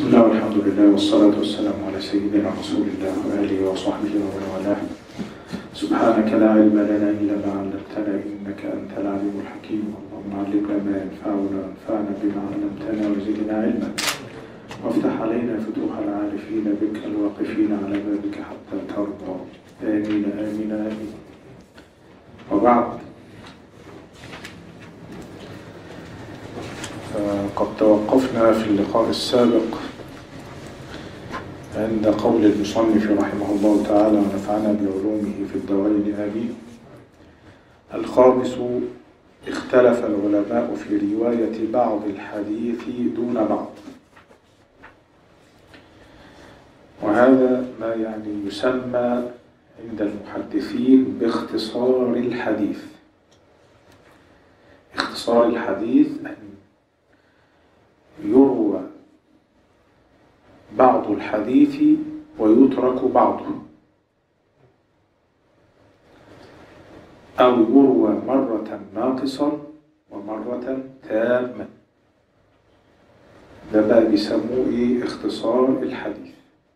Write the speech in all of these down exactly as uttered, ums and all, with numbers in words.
بسم الله والحمد لله والصلاة والسلام على سيدنا رسول الله وآله وصحبه ومن والاه. سبحانك لا علم لنا إلا ما علمتنا إنك أنت العليم الحكيم. اللهم علمنا ما ينفعنا وانفعنا بما علمتنا وزدنا علما وافتح علينا فتوح العارفين بك الواقفين على بابك حتى ترضى. آمين آمين آمين. وبعد، قد توقفنا في اللقاء السابق عند قول المصنف رحمه الله تعالى ونفعنا بعلومه في الدارين آمين. الخامس: اختلف العلماء في رواية بعض الحديث دون بعض، وهذا ما يعني يسمى عند المحدثين باختصار الحديث. اختصار الحديث أن يروى بعض الحديث ويترك بعضه، أو يروى مرة ناقصا ومرة تاما. ده بقى بيسموه إيه؟ اختصار الحديث.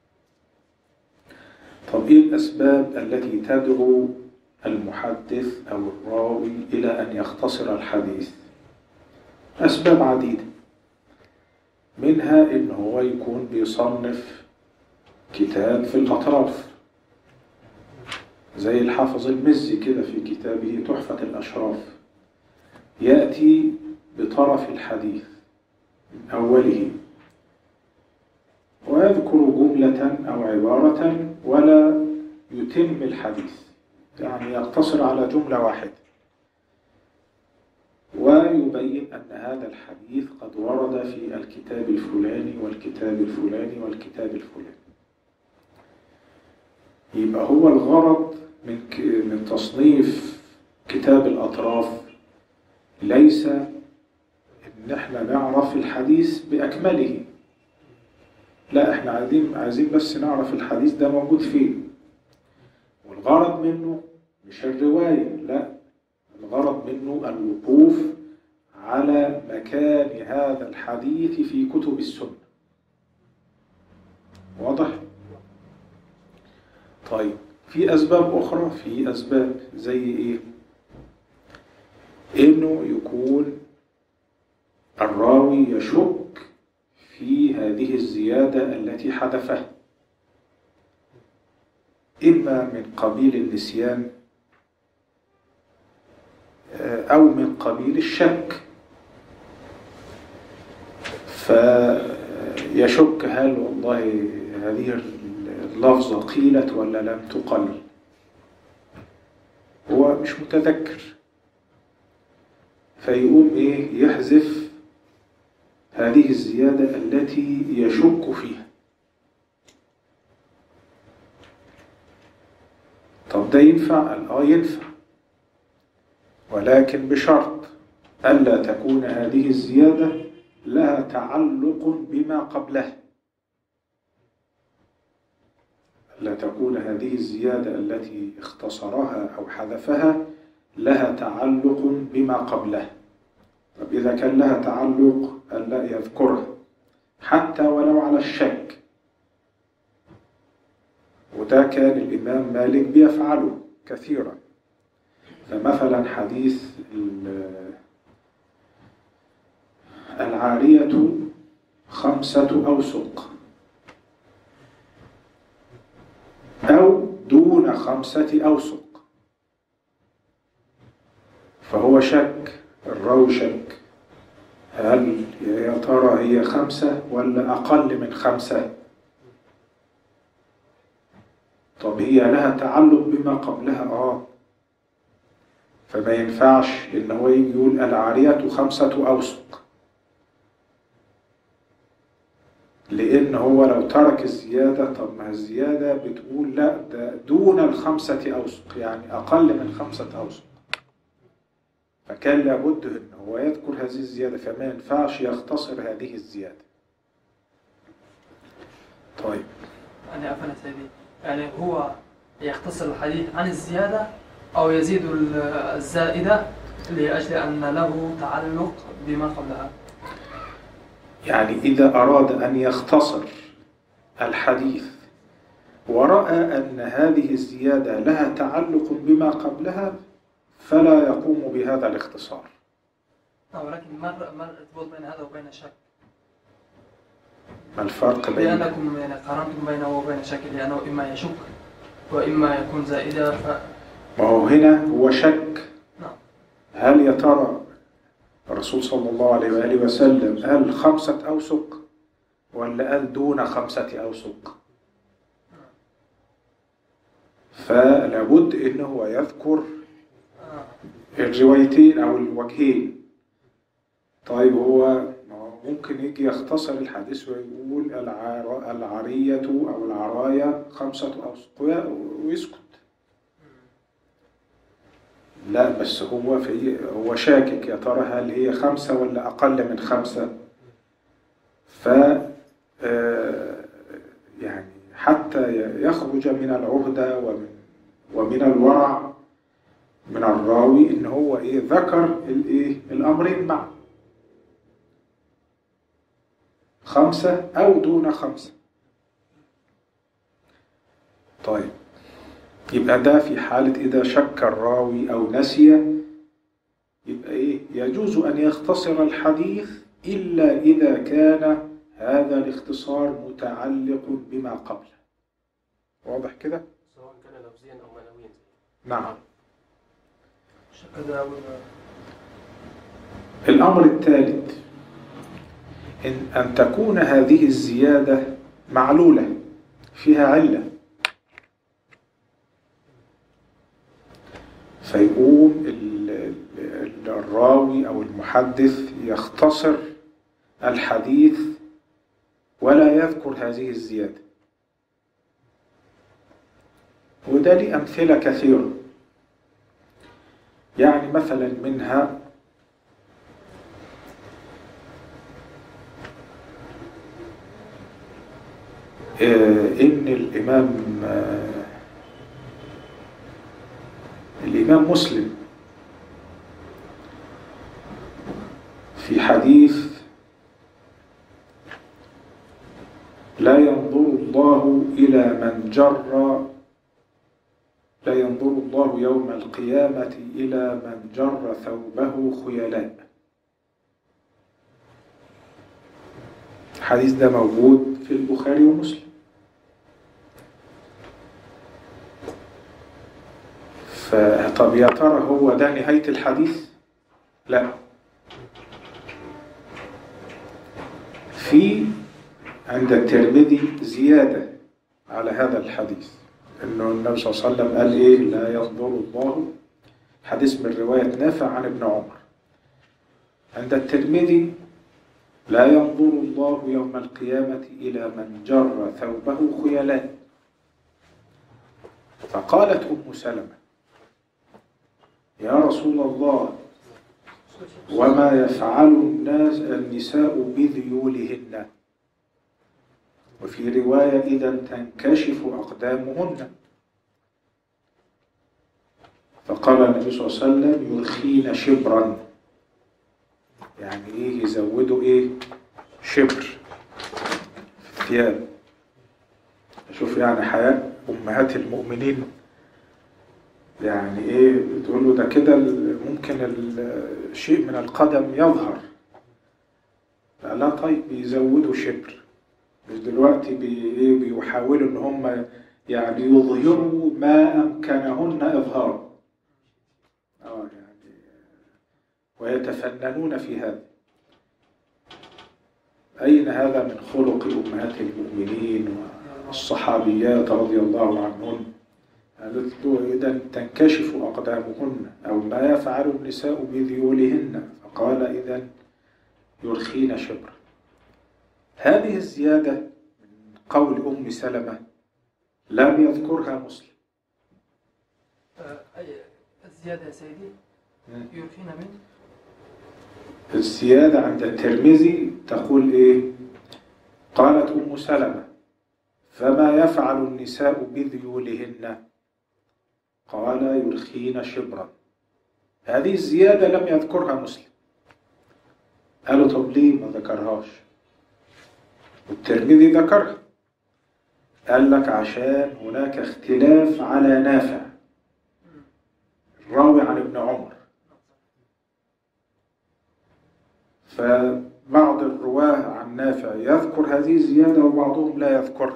طب إيه الأسباب التي تدعو المحدث أو الراوي إلى أن يختصر الحديث؟ أسباب عديدة، منها إن هو يكون بيصنف كتاب في الأطراف، زي الحافظ المزي كده في كتابه تحفة الأشراف، يأتي بطرف الحديث من أوله ويذكر جملة أو عبارة ولا يتم الحديث، يعني يقتصر على جملة واحدة، ويبين أن هذا الحديث قد ورد في الكتاب الفلاني والكتاب الفلاني والكتاب الفلاني. يبقى هو الغرض من من تصنيف كتاب الأطراف ليس إن احنا نعرف الحديث بأكمله، لا، احنا عايزين عايزين بس نعرف الحديث ده موجود فين. والغرض منه مش الرواية، لا، الغرض منه الوقوف على مكان هذا الحديث في كتب السنة. واضح؟ طيب، في أسباب أخرى، في أسباب زي إيه؟ إنه يكون الراوي يشك في هذه الزيادة التي حذفها، إما من قبيل النسيان أو من قبيل الشك، فيشك هل والله هذه اللفظة قيلت ولا لم تقل، هو مش متذكر، فيقوم إيه؟ يحذف هذه الزيادة التي يشك فيها. طب ده ينفع؟ آه ينفع، ولكن بشرط ألا تكون هذه الزيادة لها تعلق بما قبلها، لا تكون هذه الزيادة التي اختصرها أو حذفها لها تعلق بما قبلها. طب إذا كان لها تعلق ألا يذكرها حتى ولو على الشك، وده كان الإمام مالك بيفعله كثيرا. فمثلا حديث العارية خمسة أوسق أو دون خمسة أوسق، فهو شك، الراوي شك هل يا ترى هي خمسة ولا أقل من خمسة. طب هي لها تعلق بما قبلها، آه فما ينفعش إن هو يجي يقول العارية خمسة أوسق، لأن هو لو ترك الزيادة، طب ما الزيادة بتقول لا ده دون الخمسة أوسق، يعني أقل من خمسة أوسق، فكان لابد إن هو يذكر هذه الزيادة، فما ينفعش يختصر هذه الزيادة. طيب، يعني أفهم سيدي، يعني هو يختصر الحديث عن الزيادة أو يزيد الزائدة لأجل أن له تعلق بما قبلها. يعني إذا أراد أن يختصر الحديث ورأى أن هذه الزيادة لها تعلق بما قبلها فلا يقوم بهذا الاختصار. ولكن ما ما الارتباط بين هذا وبين شك؟ ما الفرق بين لأنكم يعني قارنتم بينه وبين شك، لأنه إما يشك وإما يكون زائدة ف... ما هو هنا هو شك. نعم. هل يا ترى الرسول صلى الله عليه وآله وسلم قال خمسة أوسق ولا قال دون خمسة أوسق؟ فلابد إنه هو يذكر الروايتين أو الوجهين. طيب هو ممكن يجي يختصر الحديث ويقول العارية أو العراية خمسة أوسق ويسكت. لا، بس هو في هو شاكك يا ترى هل هي خمسة ولا أقل من خمسة. ف يعني حتى يخرج من العهدة ومن ومن الورع من الراوي إن هو إيه ذكر الإيه الأمرين معا، خمسة أو دون خمسة. طيب يبقى ده في حالة إذا شك الراوي أو نسي، يبقى إيه يجوز أن يختصر الحديث إلا إذا كان هذا الاختصار متعلق بما قبله. واضح كده؟ سواء كان لفظيا أو معنويا. نعم. شك. الأمر الثالث إن, أن تكون هذه الزيادة معلولة فيها علة، فيقوم الراوي أو المحدث يختصر الحديث ولا يذكر هذه الزيادة. وده لي أمثلة كثيرة، يعني مثلا منها إن الإمام الإمام مسلم في حديث لا ينظر الله إلى من جر لا ينظر الله يوم القيامة إلى من جر ثوبه خيلاء. الحديث ده موجود في البخاري ومسلم. فطب يا ترى هو ده نهاية الحديث؟ لا، في عند الترمذي زيادة على هذا الحديث، إنه النبي صلى الله عليه وسلم قال إيه لا ينظر الله، حديث من رواية نافع عن ابن عمر. عند الترمذي لا ينظر الله يوم القيامة إلى من جر ثوبه خيلاء. فقالت أم سلمة يا رسول الله وما يفعل الناس النساء بذيولهن، وفي رواية إذا تنكشف أقدامهن. فقال النبي صلى الله عليه وسلم يرخين شبرا، يعني إيه يزودوا إيه شبر في الثياب. شوف يعني حياة أمهات المؤمنين، يعني إيه بتقول له ده كده ممكن الشيء من القدم يظهر. لا طيب بيزودوا شبر، مش دلوقتي بي بيحاولوا ان هم يعني يظهروا ما امكنهن اظهاره. اه يعني ويتفننون في هذا. اين هذا من خلق امهات المؤمنين والصحابيات رضي الله عنهن؟ قالت له اذا تنكشف اقدامهن او ما يفعل النساء بذيولهن، فقال اذا يرخين شبرا. هذه الزيادة من قول أم سلمة لم يذكرها مسلم. الزيادة يا سيدي يرخين من؟ الزيادة عند الترمذي تقول إيه؟ قالت أم سلمة فما يفعل النساء بذيولهن؟ قال يرخين شبرا. هذه الزيادة لم يذكرها مسلم. قالوا طب ليه ما ذكرهاش؟ والترمذي ذكرها، قال لك عشان هناك اختلاف على نافع الراوي عن ابن عمر، فبعض الرواه عن نافع يذكر هذه الزيادة وبعضهم لا يذكرها،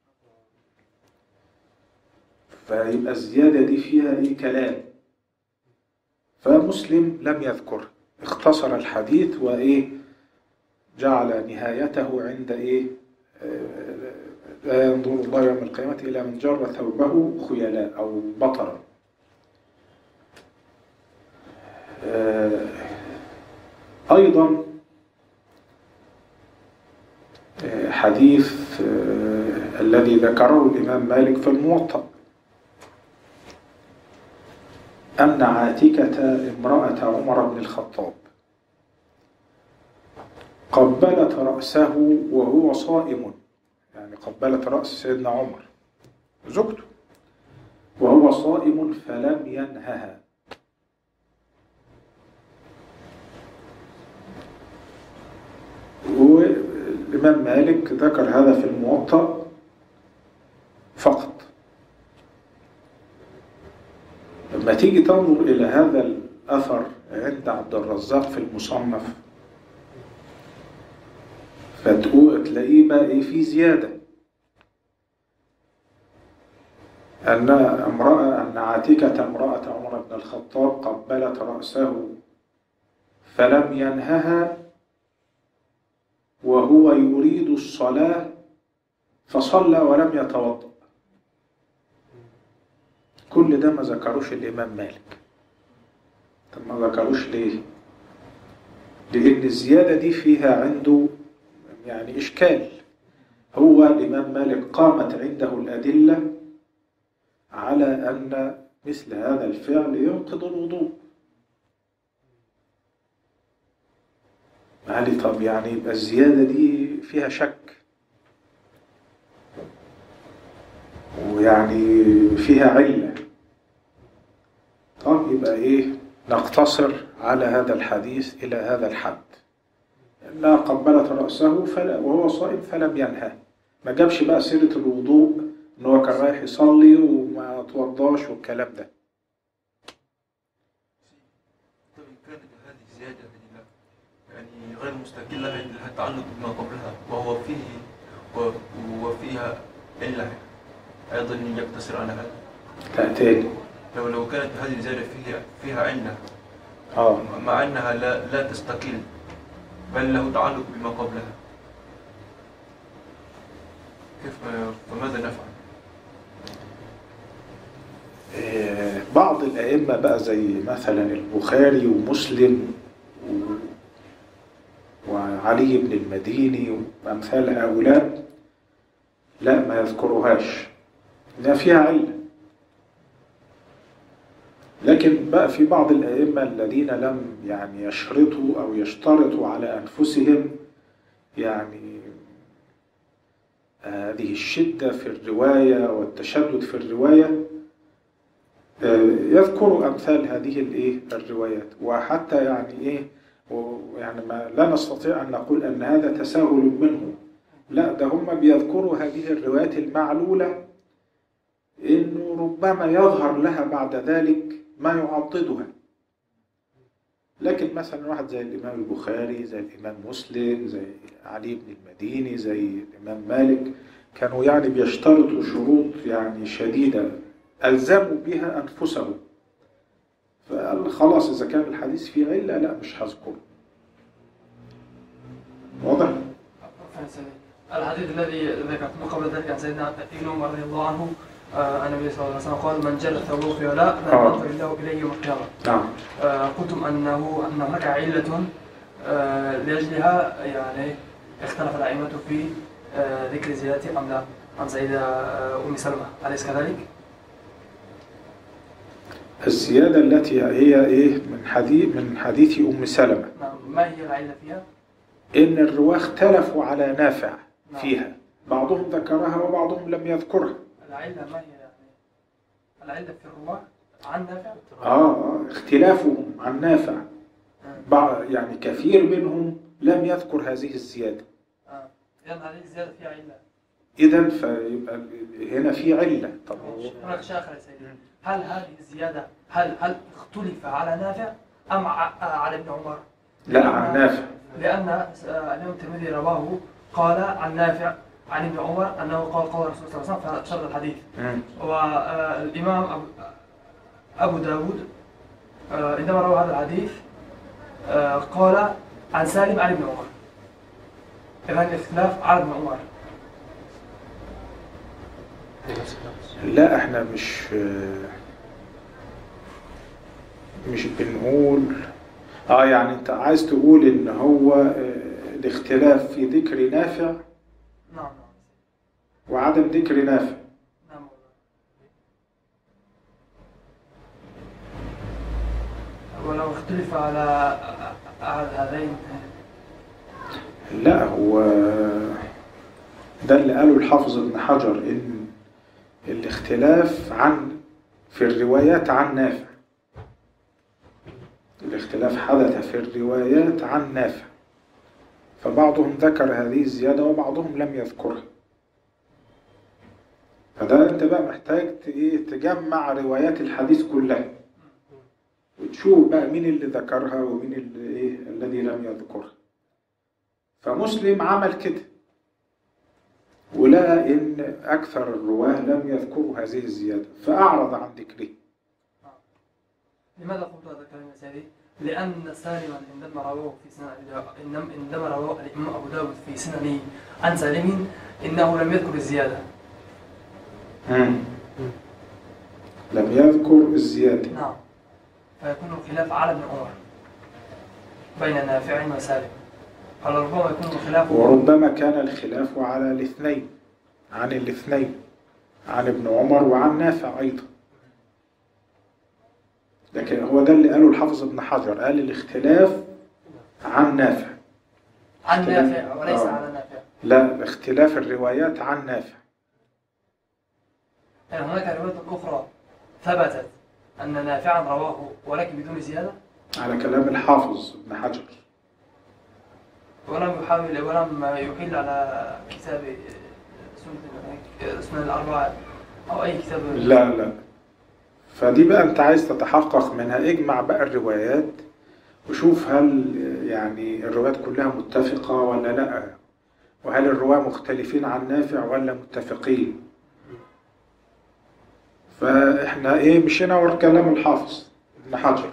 فيبقى الزيادة دي فيها ايه كلام، فمسلم لم يذكر، اختصر الحديث وايه جعل نهايته عند ايه لا ينظر الله يوم القيامة إلى من جر ثوبه خيلاء أو بطرا. أيضا حديث الذي ذكره الإمام مالك في الموطأ أن عاتكة امرأة عمر بن الخطاب قبلت رأسه وهو صائم، يعني قبلت رأس سيدنا عمر زوجته وهو صائم فلم ينهها. والإمام مالك ذكر هذا في الموطأ فقط. لما تيجي تنظر إلى هذا الأثر عند عبد الرزاق في المصنف فتقول تلاقيه بقى إيه في زيادة، أن امرأة أن عاتكة امرأة عمر بن الخطاب قبلت رأسه فلم ينهها وهو يريد الصلاة فصلى ولم يتوضأ. كل ده ما ذكروش الإمام مالك. طب ما ذكروش ليه؟ لأن الزيادة دي فيها عنده يعني إشكال. هو الإمام مالك قامت عنده الأدلة على أن مثل هذا الفعل ينقض الوضوء. قال لي طب يعني يبقى الزيادة دي فيها شك ويعني فيها علة. طب يبقى إيه نقتصر على هذا الحديث إلى هذا الحد، أنها قبلت رأسه فلا وهو صائم فلم ينهى. ما جابش بقى سيرة الوضوء إن هو كان رايح يصلي وما توضاش والكلام ده. طيب كانت هذه الزيادة يعني غير مستقلة لها تعلق بما قبلها وهو فيه وفيها علة أيضا يقتصر على هذا. تأتين لو لو كانت هذه الزيادة فيها فيها علة آه. مع أنها لا لا تستقل بل له تعلق بما قبلها، كيف فماذا نفعل؟ بعض الأئمة بقى زي مثلا البخاري ومسلم وعلي بن المديني وأمثال هؤلاء لا ما يذكرهاش لأن فيها علة. لكن بقى في بعض الأئمة الذين لم يعني يشرطوا أو يشترطوا على أنفسهم يعني هذه الشدة في الرواية والتشدد في الرواية يذكروا أمثال هذه الإيه الروايات. وحتى يعني إيه يعني ما لا نستطيع أن نقول أن هذا تساهل منه، لا ده هم بيذكروا هذه الروايات المعلولة إنه ربما يظهر لها بعد ذلك ما يعضدها. لكن مثلا واحد زي الإمام البخاري زي الإمام مسلم زي علي بن المديني زي الإمام مالك كانوا يعني بيشترطوا شروط يعني شديدة ألزموا بها أنفسهم، فقال خلاص إذا كان الحديث فيه علة لا مش هذكره. واضح؟ الحديث الذي ذكرت قبل ذلك عن سيدنا ابن عمر رضي الله عنه أن النبي صلى الله عليه وسلم قال من جر ثوبه في ولاء لا ينظر الله إليه يوم القيامة. نعم. قلتم أنه أن هناك علة لأجلها يعني اختلف الأئمة في ذكر زيادة أم لا عن سيدة أم سلمة، أليس كذلك؟ الزيادة التي هي إيه من حديث من حديث أم سلمة. نعم. ما هي العلة فيها؟ إن الرواة اختلفوا على نافع فيها، بعضهم ذكرها وبعضهم لم يذكرها. العلة ما هي يعني؟ العلة في الرواة عن نافع؟ آه اختلافهم عن نافع. بعض يعني كثير منهم لم يذكر هذه الزيادة. آه. لأن هذه الزيادة فيها علة. إذا فيبقى هنا في علة. طب هناك شيء آخر يا سيدي، هل هذه الزيادة هل هل اختلف على نافع أم على ابن عمر؟ لا، عن نافع. لأن الإمام الترمذي رواه قال عن نافع عن ابن عمر أنه قال قول الرسول صلى الله عليه وسلم في شرط الحديث. والإمام أبو داود عندما روى هذا الحديث قال عن سالم عن ابن عمر. إذن الاختلاف على ابن عمر. لا، احنا مش مش بنقول اه يعني انت عايز تقول ان هو الاختلاف في ذكر نافع. نعم نعم. وعدم ذكر نافع. نعم. ولو اختلف على على هذين. لا، هو ده اللي قاله الحافظ ابن حجر، ان الاختلاف عن في الروايات عن نافع. الاختلاف حدث في الروايات عن نافع، فبعضهم ذكر هذه الزيادة وبعضهم لم يذكرها. فده انت بقى محتاج تجمع روايات الحديث كلها وتشوف بقى مين اللي ذكرها ومين اللي ايه الذي لم يذكرها. فمسلم عمل كده ولقى ان اكثر الرواه لم يذكروا هذه الزيادة فاعرض عن ذكره. لماذا قلت هذا الكلام يا سيدي؟ لأن سالما عندما رواه في سنن عندما رواه الإمام أبو داود في سننه عن سالم إنه لم يذكر الزيادة. مم. لم يذكر الزيادة. نعم. فيكون الخلاف على ابن عمر بين نافع وسالم. فربما يكون الخلاف وربما كان الخلاف على الاثنين، عن الاثنين، عن ابن عمر وعن نافع أيضا. لكن هو ده اللي قاله الحافظ ابن حجر، قال الاختلاف عن نافع. عن نافع وليس آه. على نافع. لا، اختلاف الروايات عن نافع. يعني هناك روايات أخرى ثبتت أن نافعا رواه ولكن بدون زيادة؟ على كلام الحافظ ابن حجر. ولم يحاول ولم يحيل على كتاب سنن الأربعة أو أي كتاب. لا لا، فدي بقى أنت عايز تتحقق منها. اجمع بقى الروايات وشوف هل يعني الروايات كلها متفقة ولا لا، وهل الرواة مختلفين عن نافع ولا متفقين. فإحنا إيه مشينا ورا كلام الحافظ ابن حجر.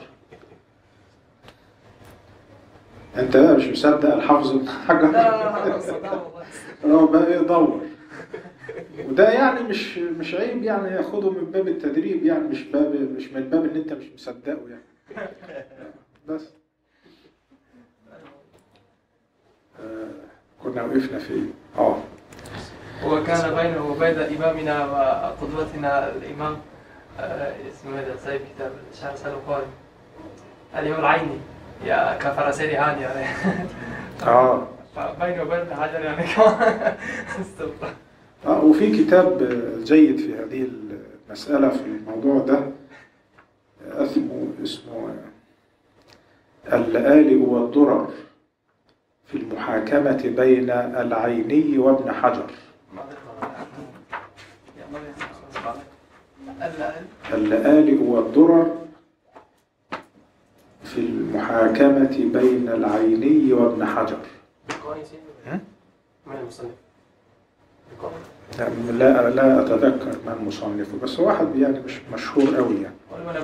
أنت بقى مش مصدق الحافظ ابن حجر؟ لا لا لا هو بقى إيه دور. وده يعني مش مش عيب يعني، ياخده من باب التدريب يعني، مش باب مش من باب ان انت مش مصدقه يعني. بس آه كنا وقفنا في اه وكان بينه وبين إمامنا وقدوتنا الإمام آه اسمه هذا صاحب كتاب شهر سالم قاري الإمام العيني يا كفرسيري هاني يعني. اه بينه وبين حجر يعني كمان. استغفر. آه وفي كتاب جيد في هذه المسألة في الموضوع ده اسمه اسمه اللآلئ والدرر في المحاكمة بين العيني وابن حجر. اللآلئ والدرر في المحاكمة بين العيني وابن حجر. من المصنف؟ لا لا أتذكر من مصنفه، بس واحد يعني مش مشهور قوي يعني.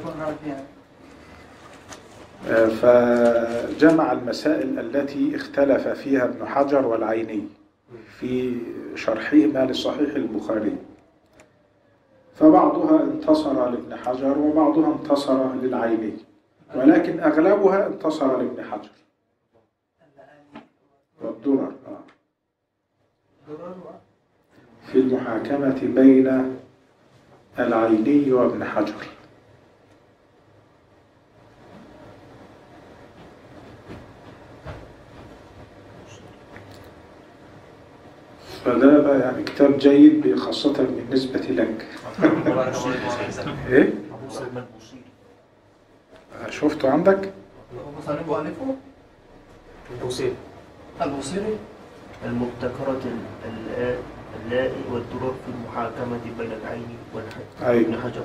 فجمع المسائل التي اختلف فيها ابن حجر والعيني في شرحهما لصحيح البخاري، فبعضها انتصر لابن حجر وبعضها انتصر للعيني، ولكن أغلبها انتصر لابن حجر. والدرر آه. في المحاكمة بين العيني وابن حجر. فده يعني كتاب جيد خاصة بالنسبة لك. ايه؟ شفته عندك؟ المصنف مؤلفه؟ البوصيري. البوصيري؟ المبتكرة اللاء اللاء والضرر في المحاكمة بين العين والحد. أيوة. ابن حجر.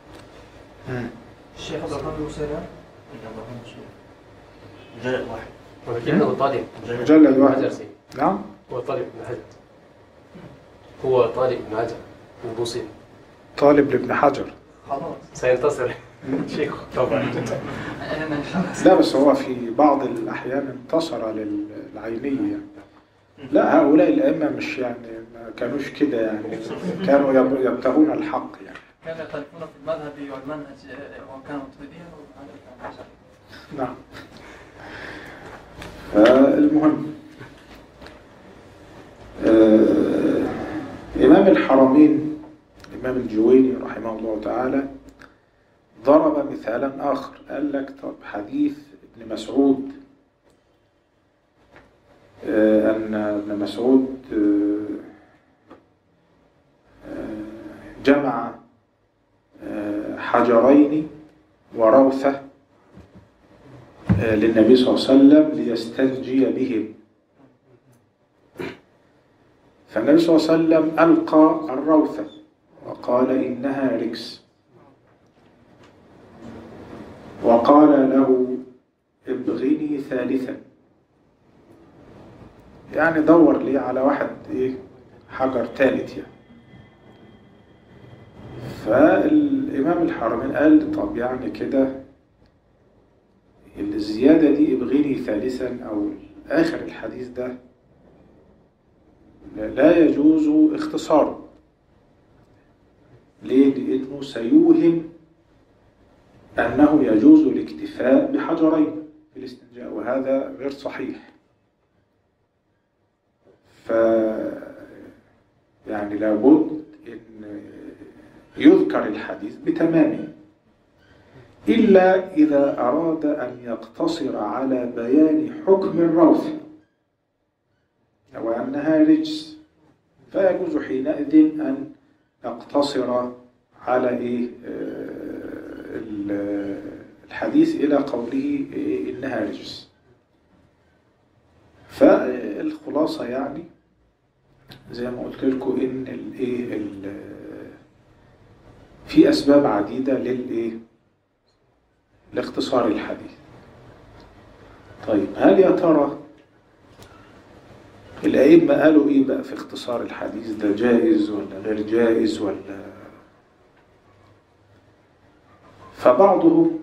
الشيخ عبد الرحمن بن سلام إذا ما هو شيء. مجلد واحد. ولكنه طالب مجلد واحد. نعم. هو طالب ابن حجر. هو طالب ابن حجر البوصيري. طالب لابن حجر. خلاص سينتصر شيخ طبعا. لا بس هو في بعض الأحيان انتصر للعينية. لا هؤلاء الأئمة مش يعني ما كانوش كده يعني، كانوا يبتغون الحق يعني. كانوا يختلفون في المذهب والمنهج وكانوا متفقين. نعم. فالمهم آه إمام الحرمين الإمام الجويني رحمه الله تعالى ضرب مثالا آخر، قال لك طب حديث ابن مسعود آه أن ابن مسعود آه آه جمع آه حجرين وروثة آه للنبي صلى الله عليه وسلم ليستنجي بهم، فالنبي صلى الله عليه وسلم ألقى الروثة وقال إنها رجس، وقال له ابغني ثالثا، يعني دور لي على واحد إيه حجر ثالث يعني. فالإمام الحرمين قال طب يعني كده الزيادة دي ابغني ثالثا أو آخر الحديث ده لا يجوز اختصاره. ليه؟ لأنه سيوهم أنه يجوز الاكتفاء بحجرين في الاستنجاء، وهذا غير صحيح. ف يعني لابد أن يذكر الحديث بتمامه، إلا إذا أراد أن يقتصر على بيان حكم الروث وأنها رجس، فيجوز حينئذ أن نقتصر على إيه الحديث إلى قوله إنها رجس. فالخلاصة يعني زي ما قلت لكم إن الإيه في أسباب عديدة للإيه لاختصار الحديث. طيب هل يا ترى الأئمة قالوا إيه بقى في اختصار الحديث ده، جائز ولا غير جائز ولا؟ فبعضهم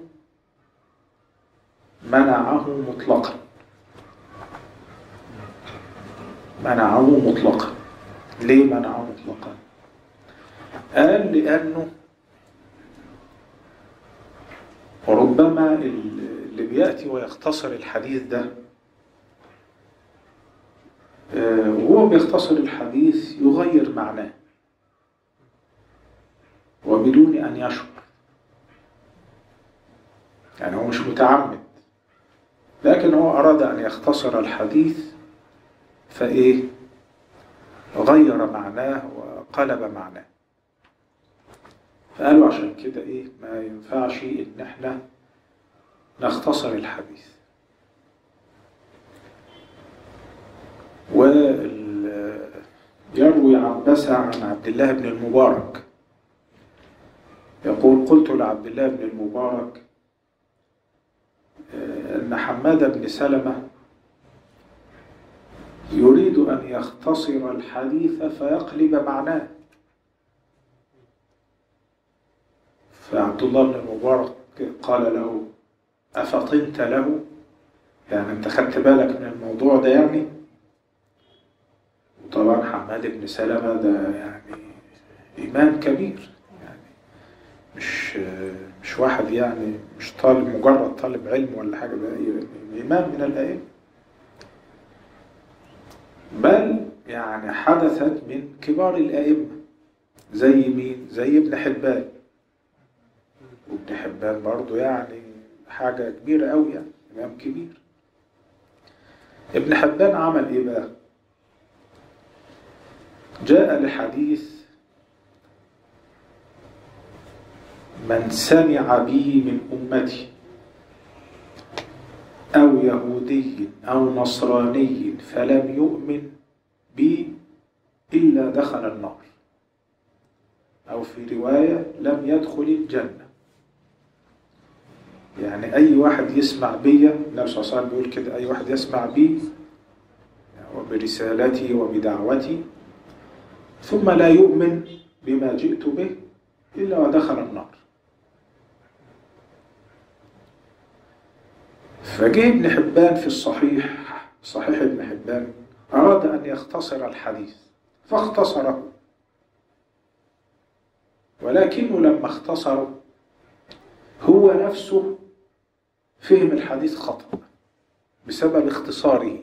منعه مطلقا، منعه مطلقا. ليه منعه مطلقا؟ قال لأنه ربما اللي بيأتي ويختصر الحديث ده وهو بيختصر الحديث يغير معناه وبدون أن يشعر، يعني هو مش متعمد، لكن هو أراد أن يختصر الحديث فإيه غير معناه وقلب معناه. فقالوا عشان كده إيه ما ينفعش إن احنا نختصر الحديث. ويروي عباسة عن عبد الله بن المبارك يقول قلت لعبد الله بن المبارك أن حماد بن سلمة يريد أن يختصر الحديث فيقلب معناه. فعبد الله بن المبارك قال له أفطنت له، يعني أنت خدت بالك من الموضوع ده يعني؟ وطبعا حماد بن سلمة ده يعني إمام كبير، يعني مش مش واحد يعني مش طالب مجرد طالب علم ولا حاجة، ده إمام من الأئمة، بل يعني حدثت من كبار الأئمة زي مين؟ زي ابن حبان. وابن حبان برضو يعني حاجة كبيرة قوي، يعني إمام كبير. ابن حبان عمل إيه بقى؟ جاء لحديث من سمع بي من أمتي أو يهودي أو نصراني فلم يؤمن بي إلا دخل النار، أو في رواية لم يدخل الجنة. يعني أي واحد يسمع بي، النبي صلى الله عليه وسلم بيقول كده، أي واحد يسمع بي وبرسالتي وبدعوتي ثم لا يؤمن بما جئت به إلا ودخل النار. فجاء ابن حبان في الصحيح، صحيح ابن حبان، أراد أن يختصر الحديث فاختصره، ولكنه لما اختصره هو نفسه فهم الحديث خطأ بسبب اختصاره.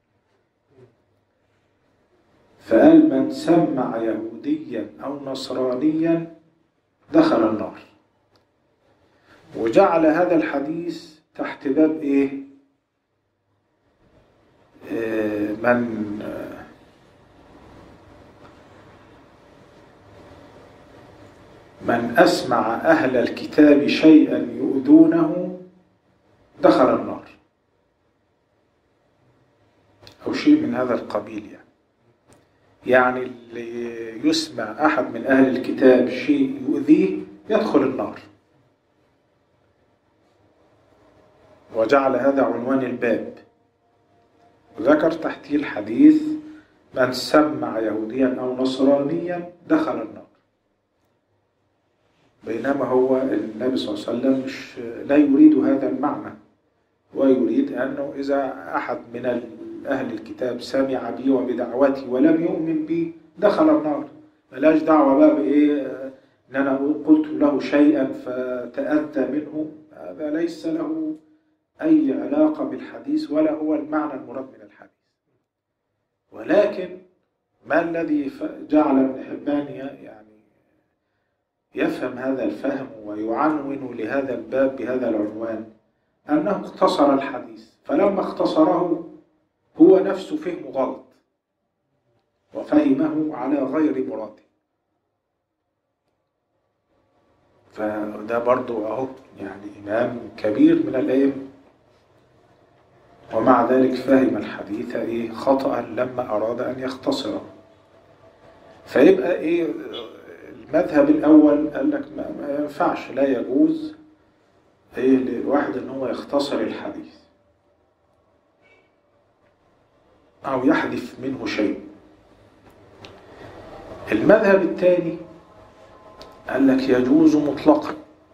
فقال من سمع يهوديا أو نصرانيا دخل النار، وجعل هذا الحديث تحت باب إيه؟ آه من آه من أسمع أهل الكتاب شيئا يؤذونه دخل النار، أو شيء من هذا القبيل. يعني يعني اللي يسمع أحد من أهل الكتاب شيء يؤذيه يدخل النار، وجعل هذا عنوان الباب، وذكر تحتيه الحديث من سمع يهوديا أو نصرانيا دخل النار. بينما هو النبي صلى الله عليه وسلم مش لا يريد هذا المعنى، ويريد أنه إذا أحد من أهل الكتاب سمع بي وبدعوتي ولم يؤمن بي دخل النار. ملاش دعوة بقى بإيه إن أنا قلت له شيئا فتأذى منه، هذا ليس له أي علاقة بالحديث ولا هو المعنى المراد من الحديث. ولكن ما الذي جعل ابن حبان يعني يفهم هذا الفهم ويعنون لهذا الباب بهذا العنوان؟ أنه اختصر الحديث، فلما اختصره هو نفسه فهمه غلط وفهمه على غير مراده. فده برضو أهو يعني إمام كبير من الأئمة، ومع ذلك فهم الحديث إيه خطأ لما أراد أن يختصره. فيبقى إيه المذهب الأول قال لك ما ينفعش، لا يجوز إيه للواحد إن هو يختصر الحديث أو يحذف منه شيء. المذهب الثاني قال لك يجوز مطلقا،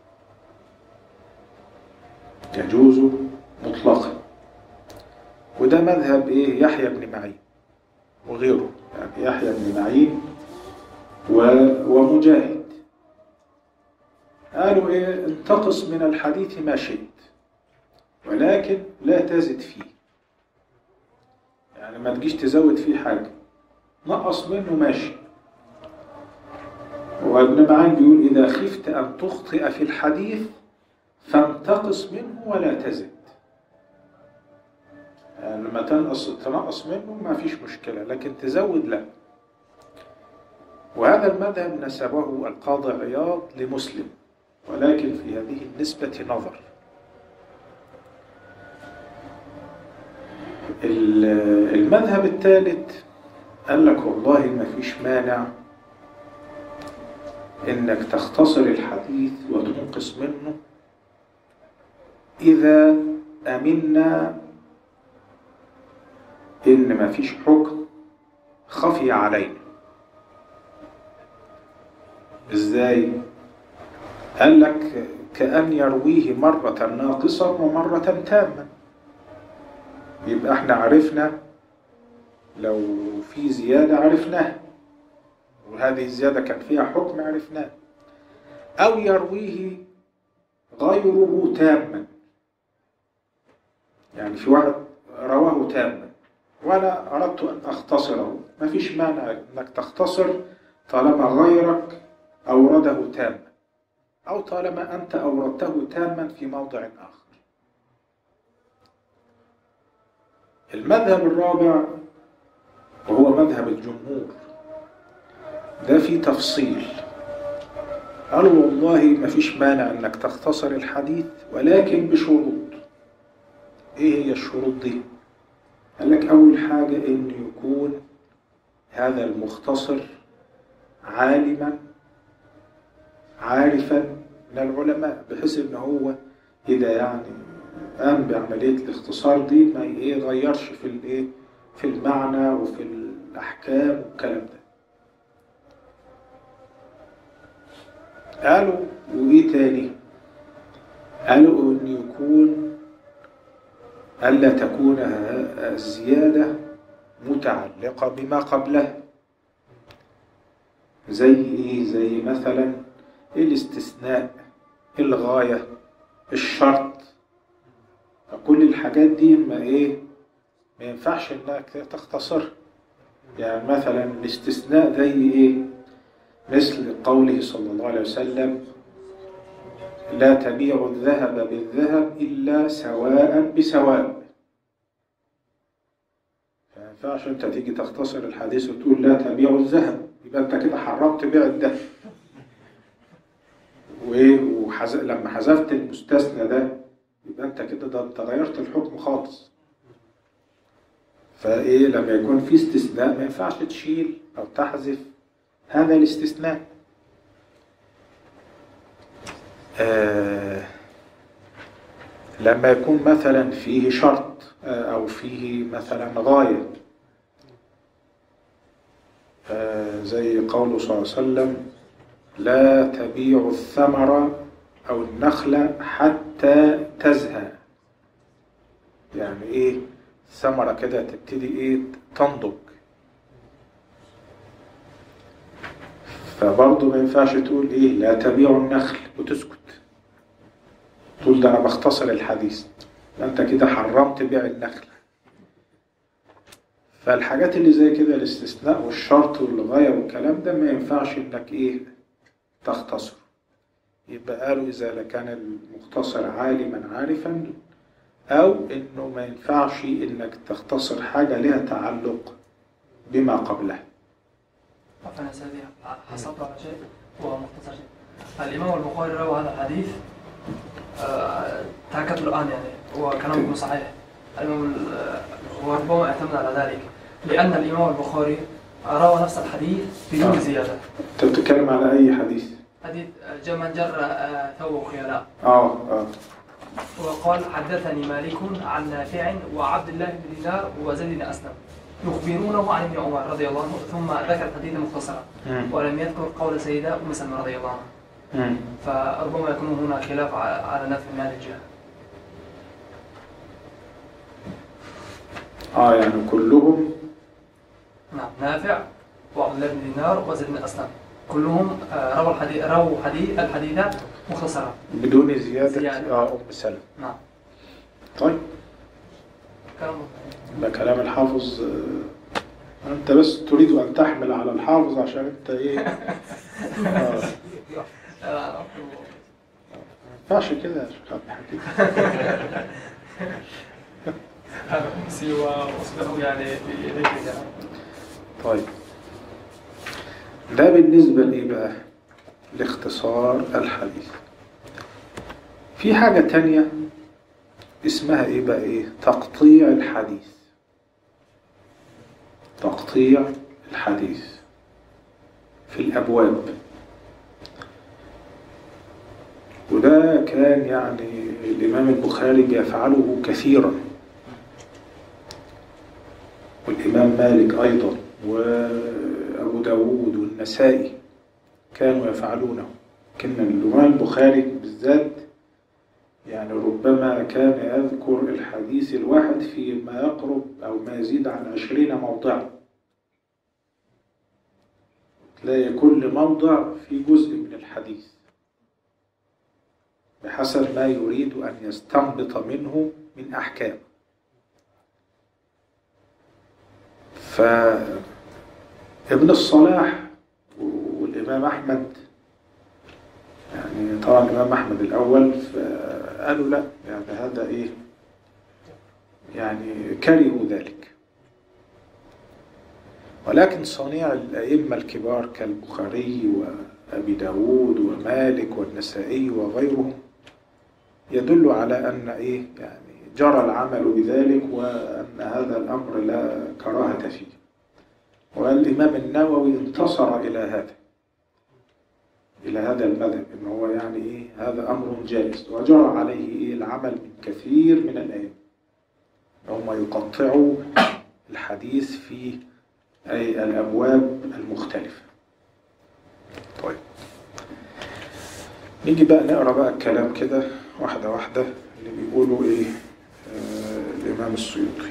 يجوز مطلقا، وده مذهب إيه يحيى بن معين وغيره، يعني يحيى بن معين ومجاهد. قالوا إيه انتقص من الحديث ما شئت ولكن لا تزد فيه، يعني ما تجيش تزود فيه حاجة، نقص منه ماشي. وابن معين بيقول إذا خفت أن تخطئ في الحديث فانتقص منه ولا تزد، يعني لما تنقص تنقص منه ما فيش مشكلة، لكن تزود لا. وهذا المذهب نسبه القاضي عياض لمسلم، ولكن في هذه النسبة نظر. المذهب الثالث قال لك والله ما فيش مانع انك تختصر الحديث وتنقص منه اذا امنا ان ما فيش حكم خفي علينا. ازاي؟ قال لك كأن يرويه مرة ناقصا ومرة تاما، يبقى احنا عرفنا لو في زيادة عرفناها، وهذه الزيادة كان فيها حكم عرفناه. أو يرويه غيره تاما، يعني في واحد رواه تاما وأنا أردت أن أختصره، ما فيش مانع أنك تختصر طالما غيرك أورده تاما، أو طالما أنت أوردته تاما في موضع آخر. المذهب الرابع وهو مذهب الجمهور، ده في تفصيل، قالوا والله ما فيش مانع أنك تختصر الحديث ولكن بشروط. إيه هي الشروط دي؟ قال لك أول حاجة إن يكون هذا المختصر عالما عارفا من العلماء، بحيث ان هو إذا يعني قام بعملية الاختصار دي ما يغيرش في الايه في المعنى وفي الأحكام والكلام ده. قالوا وإيه تاني؟ قالوا إن يكون ألا تكون الزيادة متعلقة بما قبلها. زي إيه؟ زي مثلا الاستثناء، الغاية، الشرط. فكل الحاجات دي ما إيه ما ينفعش إنك تختصر. يعني مثلا الاستثناء زي إيه؟ مثل قوله صلى الله عليه وسلم: لا تبيع الذهب بالذهب إلا سواء بسواء. ما ينفعش أنت تيجي تختصر الحديث وتقول لا تبيع الذهب، يبقى أنت كده حرمت بيع الذهب. وإيه وحز... لما حذفت المستثنى ده يبقى أنت كده ده أنت غيرت الحكم خالص. فإيه لما يكون في استثناء ما ينفعش تشيل أو تحذف هذا الاستثناء. آه لما يكون مثلا فيه شرط آه أو فيه مثلا غاية، آه زي قوله صلى الله عليه وسلم: لا تبيع الثمرة أو النخلة حتى تزهى. يعني إيه؟ الثمرة كده تبتدي إيه تنضج. فبرضه ما ينفعش تقول إيه لا تبيع النخل وتسكت، تقول ده أنا بختصر الحديث، أنت كده حرمت بيع النخل. فالحاجات اللي زي كده الاستثناء والشرط والغاية والكلام ده ما ينفعش إنك إيه تختصر. يبقى قالوا إذا كان المختصر عالما عارفا، أو إنه ما ينفعش إنك تختصر حاجة لها تعلق بما قبلها. فأنا سألي حصلت على شيء هو مختصر شيء. الإمام البخاري روى هذا الحديث أه تأكد الآن، يعني هو كلامه صحيح. الإمام وربما اعتمد على ذلك لأن الإمام البخاري روى نفس الحديث بدون آه. زيادة. أنت بتتكلم على أي حديث؟ حديث من جر ثوبه خيلاء. آه آه وقال: حدثني مالك عن نافع وعبد الله بن دينار وزيد بن أسلم يخبرونه عن ابن عمر رضي الله عنه، ثم ذكر الحديث مختصرا ولم يذكر قول سيدة أم سلمة رضي الله عنها. فربما يكون هنا خلاف على نفع من هذه الجهة. آه يعني كلهم نعم، نافع وعبد الله بن دينار وزيد بن أسلم كلهم رووا الحديث رووا حديث الحديث مختصرا بدون زيادة, زيادة. آه أم سلمة. نعم. طيب كلام ده كلام الحافظ. أنت بس تريد أن تحمل على الحافظ عشان أنت إيه آه. ما ينفعش كده يا شيخ عبد الحكيم. سوى وصفه يعني في يديك. طيب ده بالنسبة لإيه بقى؟ لاختصار الحديث. في حاجة تانية اسمها إيه بقى إيه؟ تقطيع الحديث. تقطيع الحديث في الأبواب. وده كان يعني الإمام البخاري بيفعله كثيرا، والإمام مالك أيضا، وأبو داود والنسائي كانوا يفعلونه. لكن الإمام البخاري بالذات يعني ربما كان يذكر الحديث الواحد في ما يقرب أو ما يزيد عن عشرين موضع. تلاقي كل موضع في جزء من الحديث بحسب ما يريد أن يستنبط منه من أحكام. فابن الصلاح والإمام أحمد، يعني طبعا الإمام أحمد الأول، فقالوا لا يعني هذا إيه يعني كرهوا ذلك. ولكن صنيع الأئمة الكبار كالبخاري وأبي داود ومالك والنسائي وغيرهم يدل على أن إيه يعني جرى العمل بذلك، وأن هذا الأمر لا كراهة فيه. والإمام النووي انتصر إلى هذا إلى هذا المذهب، إن هو يعني إيه هذا أمر جائز، وجرى عليه إيه العمل من كثير من الأئمة، هم يقطعوا الحديث في أي الأبواب المختلفة. طيب نيجي بقى نقرأ بقى الكلام كده واحدة واحدة اللي بيقولوا إيه آه الإمام السيوطي.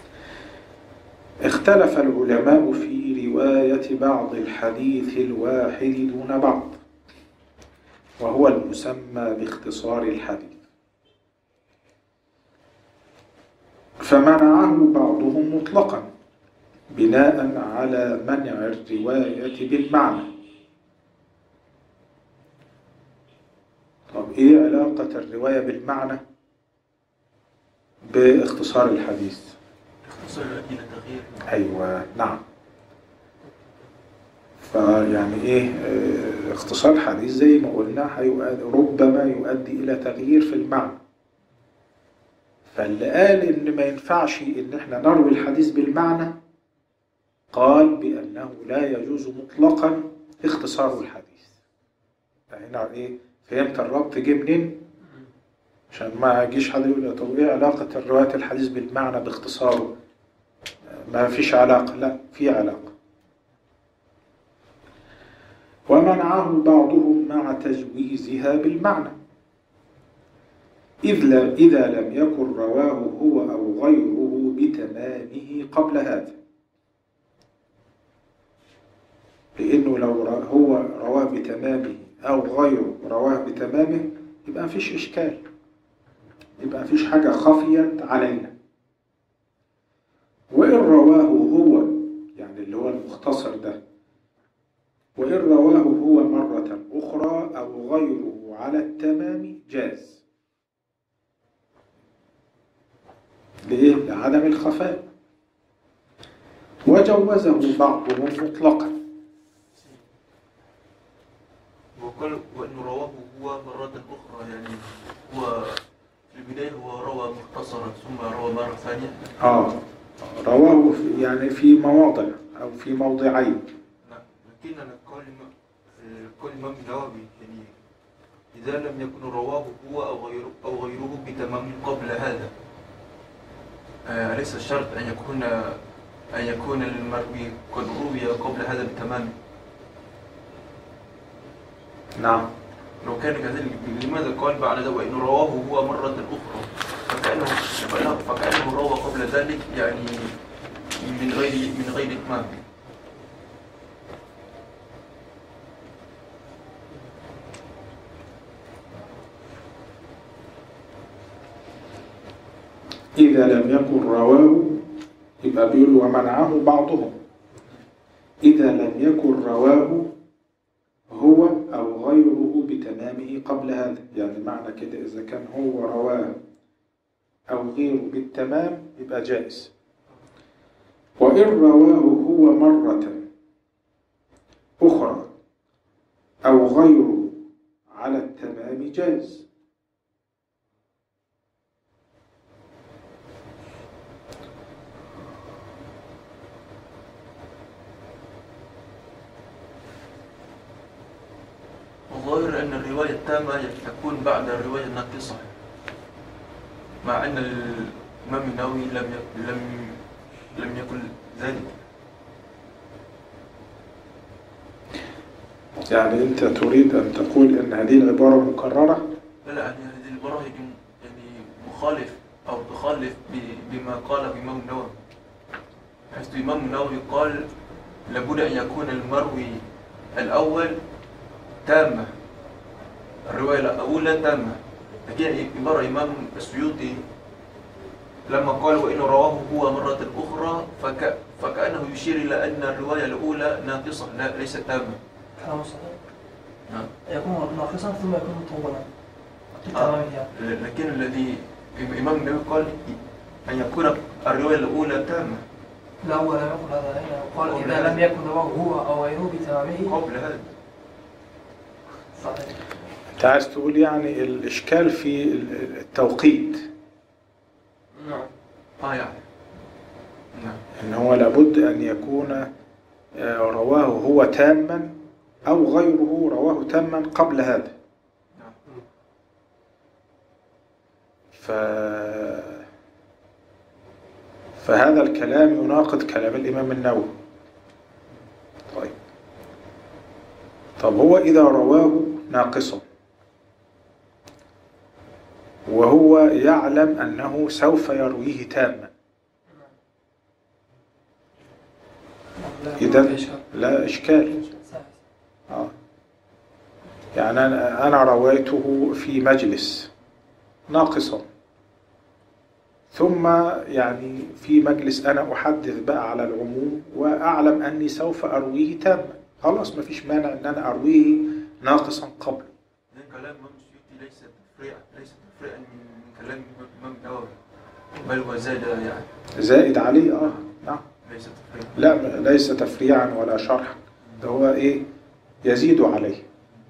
اختلف العلماء في رواية بعض الحديث الواحد دون بعض، وهو المسمى باختصار الحديث، فمنعه بعضهم مطلقا بناء على منع الرواية بالمعنى. طب ايه علاقة الرواية بالمعنى باختصار الحديث؟ اختصار إلى تغيير. ايوه نعم. فيعني ايه اه اختصار الحديث زي ما قلنا ربما يؤدي الى تغيير في المعنى. فاللي قال ان ما ينفعش ان احنا نروي الحديث بالمعنى قال بانه لا يجوز مطلقا اختصار الحديث. فهنا ايه فهمت الربط جه منين؟ عشان ما يجيش حد يقول طب ايه علاقة رواية الحديث بالمعنى باختصاره؟ ما فيش علاقة. لا، في علاقة. ومنعه بعضهم مع تجويزها بالمعنى، إذ إذا لم يكن رواه هو أو غيره بتمامه قبل هذا، لأنه لو هو رواه بتمامه أو غيره رواه بتمامه يبقى مفيش إشكال، يبقى مفيش حاجة خفيت علينا. وإن رواه هو يعني اللي هو المختصر ده، وإن رواه هو مرة أخرى أو غيره على التمام جاز. ليه؟ لعدم الخفاء. وجوزه بعضهم مطلقا. وقال وإنه رواه هو مرة أخرى، يعني هو في البداية هو روى مختصرا ثم روى مرة ثانية. آه رواه في يعني في مواضع أو في موضعين. نعم، لكن أنا قال قال الإمام النووي يعني إذا لم يكن رواه هو أو غيره أو غيره بتمام قبل هذا، آه ليس الشرط أن يكون أن يكون المروي قد روي قبل هذا بتمام. نعم. لو كان كذلك لماذا قال بعد ذلك وإن رواه هو مرة أخرى؟ فكأنه فكأنه روى قبل ذلك يعني من غير من غير إتمام. إذا لم يكن رواه يبقى بيقول ومنعه بعضهم، إذا لم يكن رواه هو أو غيره بتمامه قبل هذا، يعني معنى كده إذا كان هو رواه أو غيره بالتمام يبقى جائز. وإن رواه هو مرة أخرى أو غيره على التمام جائز. الظاهر أن الرواية التامة تكون بعد الرواية الناقصة، مع أن الإمام النووي لم لم لم يكن ذلك. يعني أنت تريد أن تقول أن هذه العبارة مكررة؟ لا لا، يعني هذه العبارة يعني مخالف أو تخالف بما قال الإمام النووي، حيث الإمام النووي قال لابد أن يكون المروي الأول تامة، الرواية الأولى تامة. لكن عبارة الإمام السيوطي لما قال وإن رواه هو مرة أخرى فك... فكأنه يشير إلى أن الرواية الأولى ناقصة لا ليست تامة. كلام صحيح. نعم. يكون ناقصا ثم يكون مطولا. آه. لكن الذي الإمام النووي قال أن يكون الرواية الأولى تامة. لا هو لم يقل هذا هنا، قال إذا لم يكن رواه هو أو غيره بتمامه قبل هذا. صحيح. أنت عايز تقول يعني الإشكال في التوقيت. نعم. آه يعني. نعم. إن هو لابد أن يكون رواه هو تاما أو غيره رواه تاما قبل هذا. ف... فهذا الكلام يناقض كلام الإمام النووي. طيب طب هو إذا رواه ناقصا وهو يعلم أنه سوف يرويه تاما، إذا لا إشكال. آه. يعني أنا أنا رويته في مجلس ناقصا، ثم يعني في مجلس أنا أحدث بقى على العموم وأعلم أني سوف أرويه تاما، خلاص ما فيش مانع أن أنا أرويه ناقصا قبل. كلام الإمام السيوطي ليس تفريعا ليس تفريعا من كلام الإمام النووي، بل هو زاد يعني زائد عليه. آه نعم، ليس تفريعا. لا ليس تفريعا ولا شرحا، ده هو إيه يزيد عليه.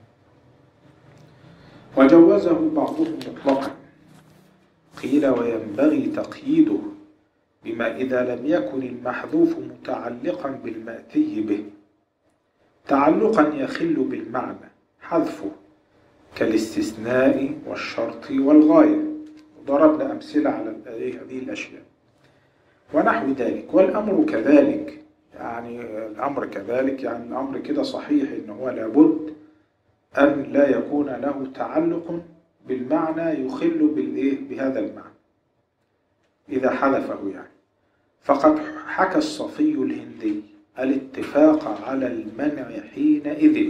وجوزه بعضهم مطلقا، قيل وينبغي تقييده بما إذا لم يكن المحذوف متعلقا بالمأتي به تعلقا يخل بالمعنى حذفه، كالاستثناء والشرط والغاية، ضربنا أمثلة على هذه الأشياء ونحو ذلك. والأمر كذلك، يعني الأمر كذلك يعني الأمر كده صحيح إنه هو لابد أن لا يكون له تعلق بالمعنى يخل بالإيه بهذا المعنى إذا حذفه يعني. فقد حكى الصفي الهندي الاتفاق على المنع حينئذ.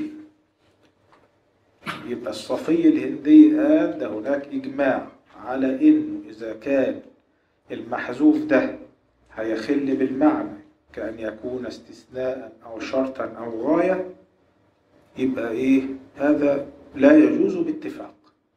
يبقى الصفي الهندي قال ده هناك إجماع على إنه إذا كان المحذوف ده هيخل بالمعنى كأن يكون استثناء أو شرطا أو غاية، يبقى إيه هذا لا يجوز باتفاق.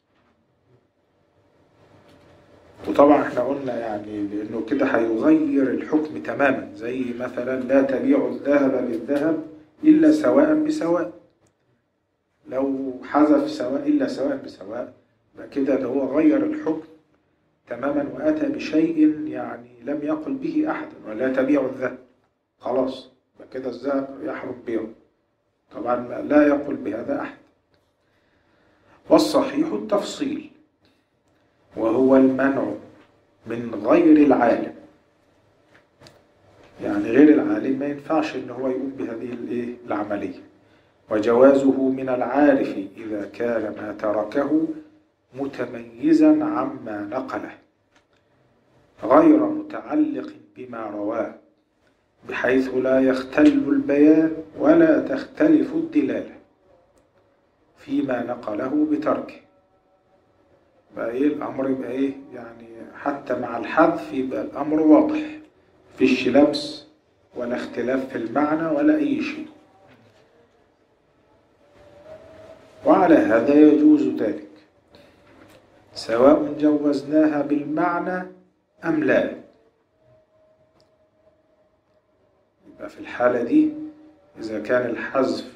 وطبعا احنا قلنا يعني لأنه كده هيغير الحكم تماما، زي مثلا لا تبيع الذهب بالذهب إلا سواء بسواء. لو حذف سواء إلا سواء بسواء يبقى كده ده هو غير الحكم تماما وأتى بشيء يعني لم يقل به أحد. ولا تبيع الذهب خلاص يبقى كده الذهب يحرم بيعه، طبعا لا يقل بهذا أحد. والصحيح التفصيل وهو المنع من غير العالم، يعني غير العالم ما ينفعش إن هو يقوم بهذه العملية. وجوازه من العارف إذا كان ما تركه متميزا عما نقله غير متعلق بما رواه، بحيث لا يختل البيان ولا تختلف الدلالة فيما نقله بتركه. بقى إيه الأمر يبقى إيه يعني حتى مع الحذف يبقى الأمر واضح، فيش لبس ولا اختلاف في المعنى ولا أي شيء. وعلى هذا يجوز ذلك سواء جوزناها بالمعنى أم لا. يبقى في الحالة دي إذا كان الحذف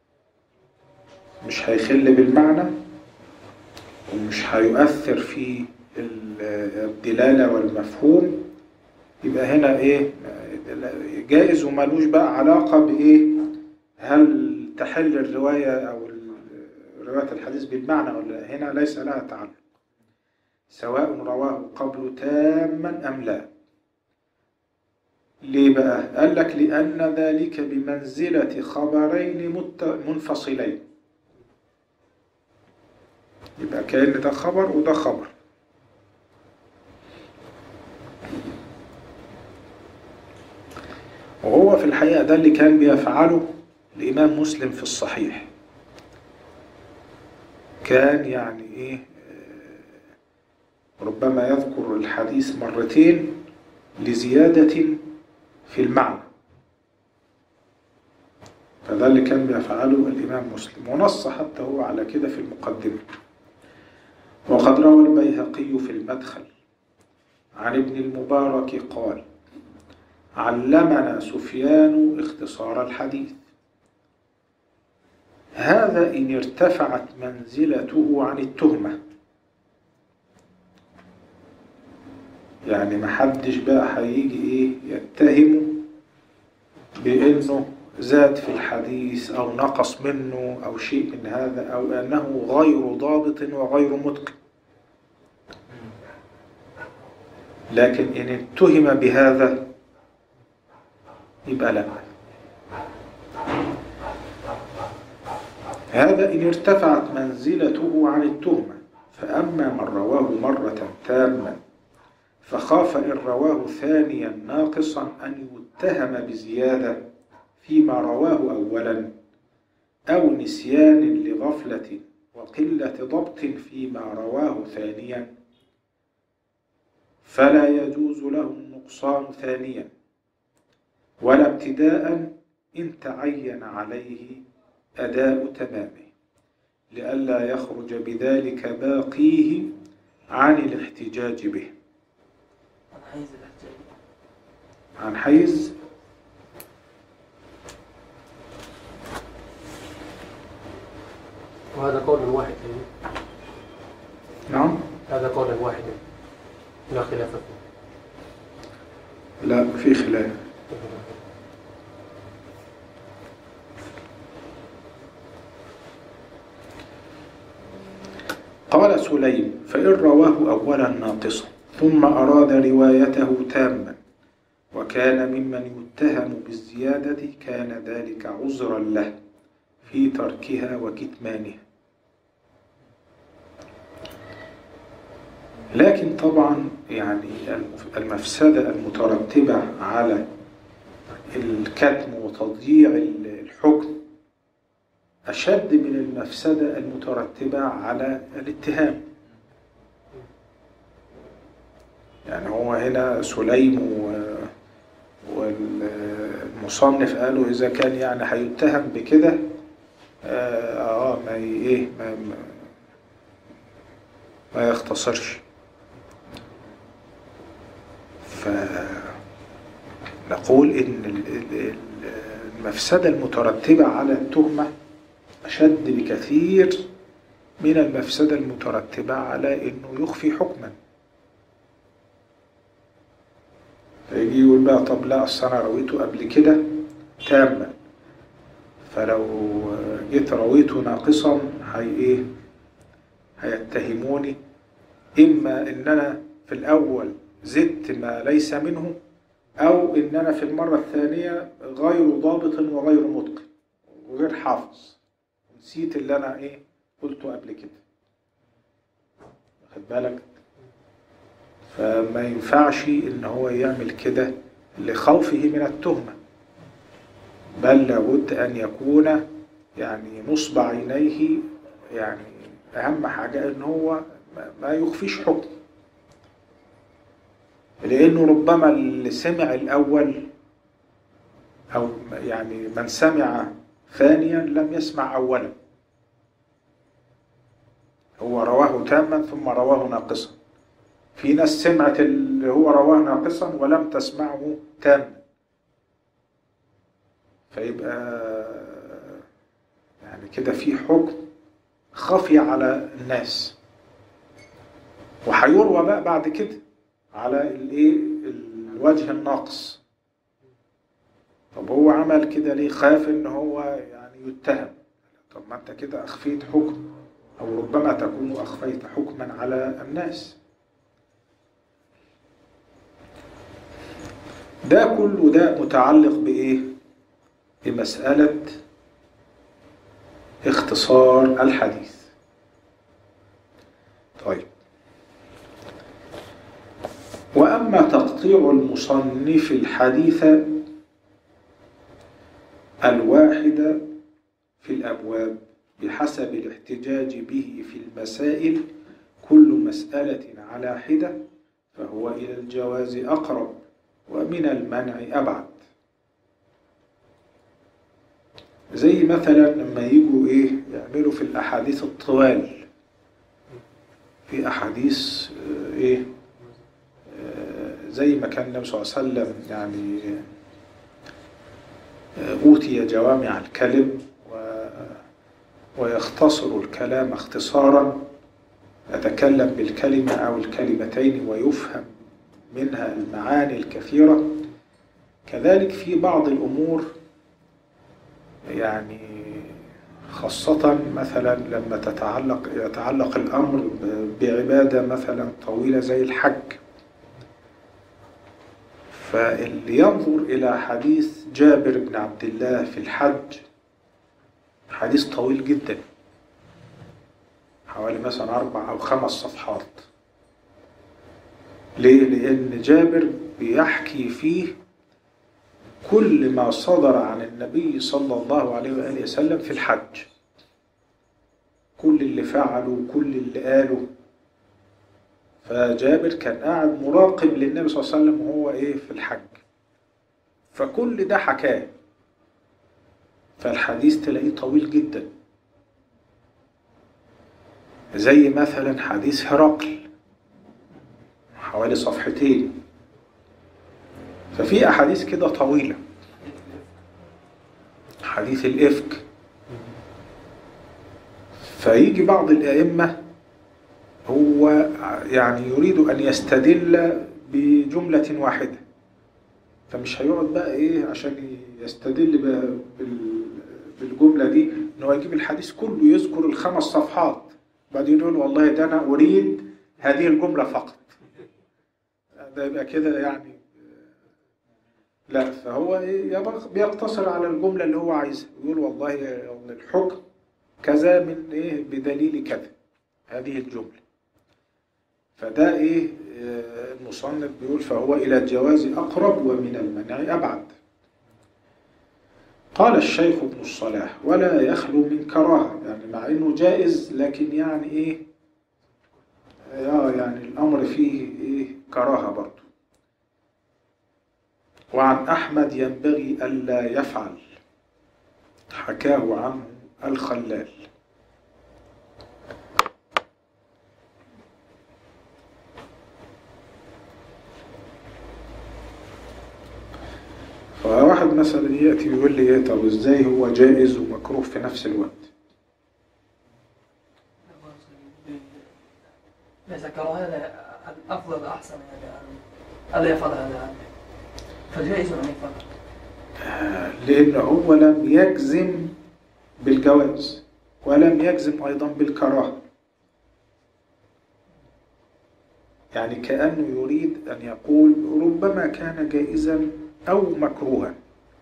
مش هيخل بالمعنى ومش هيؤثر في الدلالة والمفهوم، يبقى هنا إيه جائز ومالوش بقى علاقة بإيه هل تحل الرواية أو رواية الحديث بالمعنى ولا. هنا ليس لها تعلق، سواء رواه قبل تاما أم لا. ليه بقى؟ قال لك لأن ذلك بمنزلة خبرين منفصلين، يبقى كأن ده خبر وده خبر. وهو في الحقيقة ده اللي كان بيفعله الإمام مسلم في الصحيح. كان يعني إيه ربما يذكر الحديث مرتين لزيادة في المعنى، فده اللي كان بيفعله الإمام مسلم، ونص حتى هو على كده في المقدمة. وقد روى البيهقي في المدخل عن ابن المبارك قال: علمنا سفيان اختصار الحديث، هذا إن ارتفعت منزلته عن التهمة. يعني محدش بقى هيجي إيه يتهمه بأنه زاد في الحديث أو نقص منه أو شيء من هذا، أو أنه غير ضابط وغير متقن. لكن إن اتهم بهذا يبقى لا. هذا إن ارتفعت منزلته عن التهمة. فأما من رواه مرة تامة فخاف إن رواه ثانيا ناقصا أن يتهم بزيادة فيما رواه أولا، أو نسيان لغفلة وقلة ضبط فيما رواه ثانيا، فلا يجوز له النقصان ثانيا ولا ابتداء إن تعين عليه أداء تمامه، لئلا يخرج بذلك باقيه عن الاحتجاج به. عن حيز الاحتجاج. عن حيز وهذا قول واحد. نعم. هذا قول واحد لا خلاف فيه. لا، في خلاف. قال سليم: فإن رواه أولا ناقصا ثم أراد روايته تاما وكان ممن يتهم بالزيادة كان ذلك عذرا له في تركها وكتمانها. لكن طبعا يعني المفسدة المترتبة على الكتم وتضييع الحكم أشد من المفسدة المترتبة على الاتهام. يعني هو هنا سليم والمصنف قالوا إذا كان يعني هيتهم بكده آه ما إيه ما, ما يختصرش. فنقول إن المفسدة المترتبة على التهمة أشد بكثير من المفسدة المترتبة على إنه يخفي حكما. فيجي يقول بقى طب لا أصل أنا رويته قبل كده تاما، فلو جيت رويته ناقصا هي إيه هيتهموني إما إن أنا في الأول زدت ما ليس منه، أو إن أنا في المرة الثانية غير ضابط وغير متقن وغير حافظ، نسيت اللي أنا إيه قلته قبل كده. واخد بالك؟ فما ينفعش إن هو يعمل كده لخوفه من التهمة، بل لابد أن يكون يعني نصب عينيه. يعني أهم حاجة إن هو ما يخفيش حكم، لأنه ربما اللي سمع الأول أو يعني من سمع ثانيا لم يسمع أولا. هو رواه تاما ثم رواه ناقصا. في ناس سمعت اللي هو رواه ناقصا ولم تسمعه تاما، فيبقى يعني كده في حكم خفي على الناس، وحيروى بقى بعد كده على الايه الوجه الناقص. طب هو عمل كده ليه؟ خاف ان هو يعني يتهم. طب ما انت كده اخفيت حكم، او ربما تكون اخفيت حكما على الناس. ده كله ده متعلق بايه؟ بمسألة اختصار الحديث. طيب، وأما تقطيع المصنف الحديث الواحد في الأبواب بحسب الاحتجاج به في المسائل كل مسألة على حدة فهو إلى الجواز أقرب ومن المنع أبعد. زي مثلا لما يجوا إيه يعملوا في الأحاديث الطوال، في أحاديث إيه زي ما كان النبي صلى الله عليه وسلم يعني أوتي جوامع الكلم ويختصر الكلام اختصارا، يتكلم بالكلمة أو الكلمتين ويفهم منها المعاني الكثيرة. كذلك في بعض الأمور يعني خاصة مثلا لما تتعلق يتعلق الأمر بعبادة مثلا طويلة زي الحج. فاللي ينظر إلى حديث جابر بن عبد الله في الحج، حديث طويل جدا حوالي مثلا أربع أو خمس صفحات. ليه؟ لأن جابر بيحكي فيه كل ما صدر عن النبي صلى الله عليه وآله وسلم في الحج، كل اللي فعله كل اللي قاله. فجابر كان قاعد مراقب للنبي صلى الله عليه وسلم وهو ايه في الحج، فكل ده حكاه. فالحديث تلاقيه طويل جدا، زي مثلا حديث هرقل حوالي صفحتين. ففي أحاديث كده طويلة، حديث الإفك. فيجي بعض الأئمة هو يعني يريد أن يستدل بجملة واحدة، فمش هيقعد بقى إيه عشان يستدل بالجملة دي إن هو يجيب الحديث كله يذكر الخمس صفحات بعدين يقول والله ده أنا أريد هذه الجملة فقط. ده يبقى كده يعني لا. فهو بيقتصر على الجملة اللي هو عايزها، يقول والله الحكم كذا من إيه بدليل كذا، هذه الجملة. فده إيه المصنف بيقول فهو إلى الجواز أقرب ومن المنع أبعد. قال الشيخ ابن الصلاح ولا يخلو من كراهة، يعني مع إنه جائز لكن يعني إيه يعني الأمر فيه إيه كراهة برضه. وعن أحمد ينبغي ألا يفعل، حكاه عنه الخلال. فواحد مثلا يأتي يقول لي ايه طب ازاي هو جائز ومكروه في نفس الوقت؟ ليس كراهة، الأفضل أحسن يعني ألا يفعل هذا، فجائز أن يفعل. لأن هو لم يجزم بالجواز ولم يجزم أيضا بالكراهة، يعني كأنه يريد أن يقول ربما كان جائزا أو مكروها،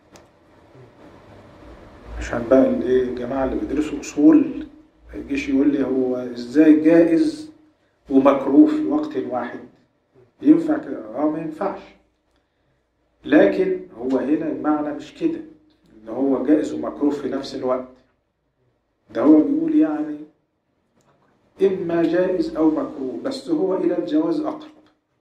عشان بقى الجماعة اللي بيدرسوا أصول يجيش يقول لي هو إزاي جائز ومكروه في وقت واحد، ينفع كده؟ اه ما ينفعش. لكن هو هنا المعنى مش كده إن هو جائز ومكروه في نفس الوقت، ده هو بيقول يعني إما جائز أو مكروه، بس هو إلى الجواز أقرب.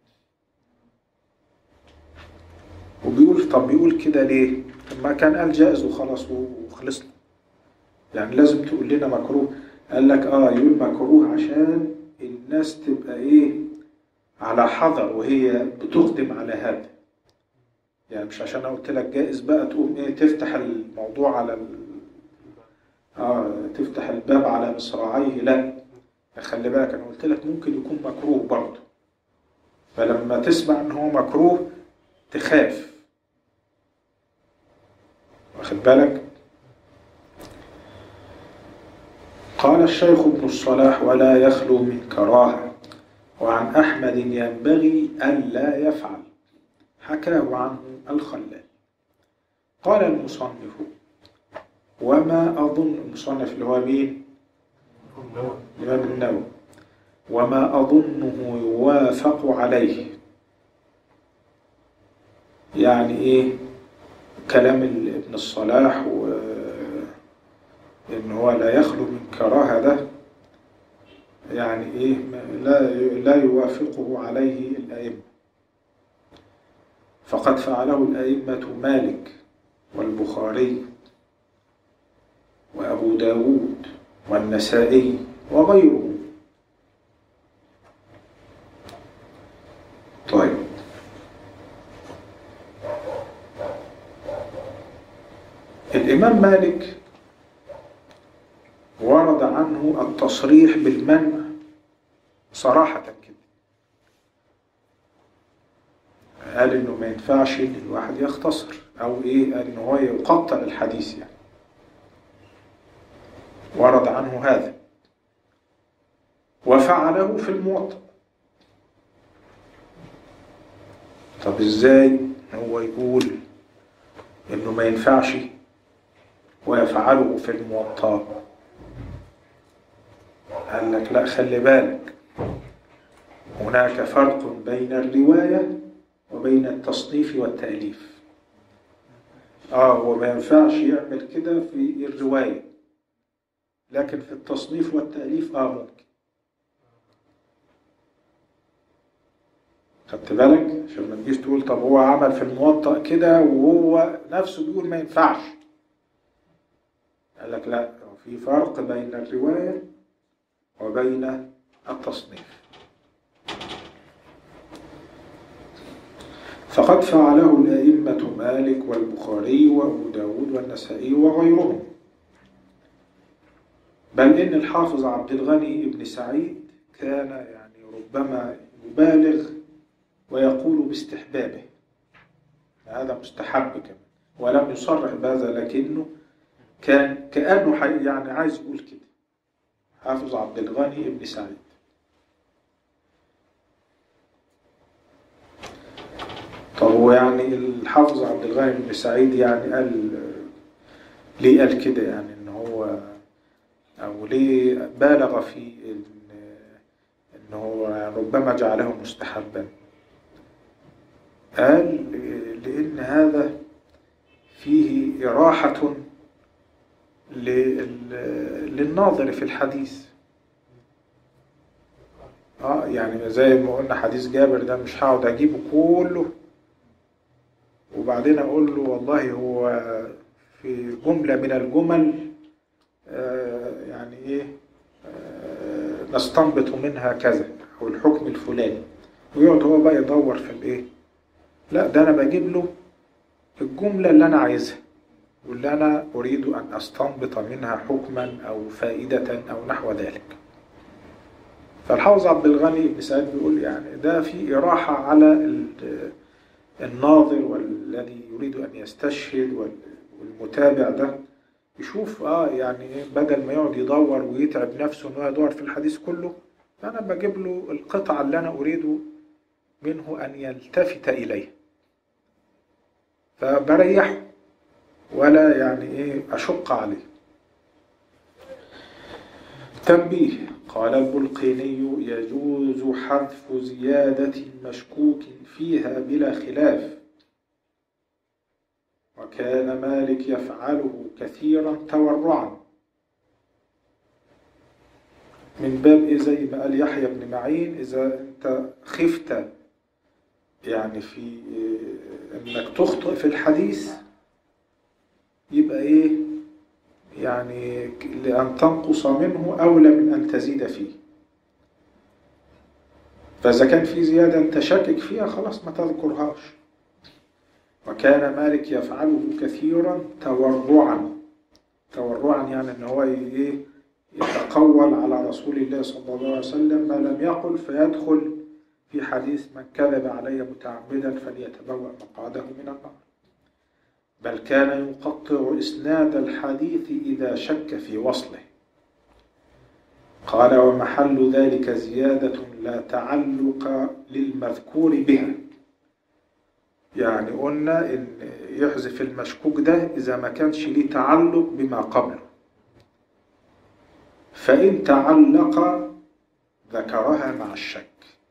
وبيقول طب بيقول كده ليه؟ ما كان قال جائز وخلاص وخلصنا، يعني لازم تقول لنا مكروه. قال لك آه يقول مكروه عشان الناس تبقى إيه على حذر وهي بتقدم على هذا، يعني مش عشان أنا قلت لك جائز بقى تقوم إيه تفتح الموضوع على ال... آه تفتح الباب على مصراعيه، لا خلي بالك أنا قلت لك ممكن يكون مكروه برضه، فلما تسمع إن هو مكروه تخاف، واخد بالك. قال الشيخ ابن الصلاح ولا يخلو من كراهة. وعن أحمد ينبغي ألا يفعل، حكاه عنه الخلال. قال المصنف وما أظن، المصنف اللي هو مين؟ الإمام النووي. وما أظنه يوافق عليه، يعني إيه كلام ابن الصلاح وإن هو لا يخلو من كراهة، ده يعني إيه لا لا يوافقه عليه الأئمة، فقد فعله الأئمة مالك والبخاري وأبو داود والنسائي وغيره. طيب الإمام مالك ورد عنه التصريح بالمنع صراحة كده، قال إنه ما ينفعش إن الواحد يختصر أو إيه إنه هو يقطع الحديث يعني. ورد عنه هذا، وفعله في الموطأ. طب ازاي هو يقول انه ما ينفعش ويفعله في الموطأ؟ قال لك لا، خلي بالك، هناك فرق بين الرواية وبين التصنيف والتأليف. اه هو ما ينفعش يعمل كده في الرواية، لكن في التصنيف والتأليف اه ممكن. خدت بالك؟ عشان ما تجيش تقول طب هو عمل في الموطأ كده وهو نفسه بيقول ما ينفعش. قال لك لا، في فرق بين الرواية وبين التصنيف. فقد فعله الأئمة مالك والبخاري وأبو داود والنسائي وغيرهم، بل إن الحافظ عبد الغني بن سعيد كان يعني ربما يبالغ ويقول باستحبابه، هذا مستحب كمان، ولم يصرح بهذا، لكنه كان كأنه يعني عايز يقول كده. حافظ عبد الغني بن سعيد. طب هو يعني الحافظ عبد الغني بن سعيد يعني قال ليه قال كده؟ يعني ان هو او ليه بالغ في ان, إن هو ربما جعله مستحبا؟ قال لان هذا فيه إراحة للناظر في الحديث. اه يعني زي ما قلنا حديث جابر ده مش هقعد اجيبه كله وبعدين اقول له والله هو في جملة من الجمل آه يعني ايه آه نستنبط منها كذا او الحكم الفلاني، ويقعد هو بقى يدور في الايه. لا، ده انا بجيب له الجملة اللي انا عايزها واللي أنا أريد أن أستنبط منها حكما أو فائدة أو نحو ذلك. فالحافظ عبد الغني بن سعيد بيقول يعني ده في إراحة على الناظر والذي يريد أن يستشهد والمتابع ده يشوف آه يعني بدل ما يقعد يدور ويتعب نفسه إنه يدور في الحديث كله، فأنا بجيب له القطعة اللي أنا أريد منه أن يلتفت إليه، فبريحه ولا يعني ايه اشق عليه. تنبيه: قال البلقيني: يجوز حذف زيادة مشكوك فيها بلا خلاف، وكان مالك يفعله كثيرا تورعا، من باب إيه زي ما قال يحيى بن معين: إذا أنت خفت يعني في أنك تخطئ في الحديث يبقى إيه يعني لأن تنقص منه أولى من أن تزيد فيه. فإذا كان في زيادة أنت شاكك فيها خلاص ما تذكرهاش. وكان مالك يفعله كثيرا تورعا. تورعا يعني أنه هو إيه يتقول على رسول الله صلى الله عليه وسلم ما لم يقل، فيدخل في حديث: من كذب علي متعمدا فليتبوأ مقعده من النار. بل كان يقطع إسناد الحديث إذا شك في وصله. قال: ومحل ذلك زيادة لا تعلق للمذكور بها. يعني قلنا إن يحذف المشكوك ده إذا ما كانش ليه تعلق بما قبله، فإن تعلق ذكرها مع الشك.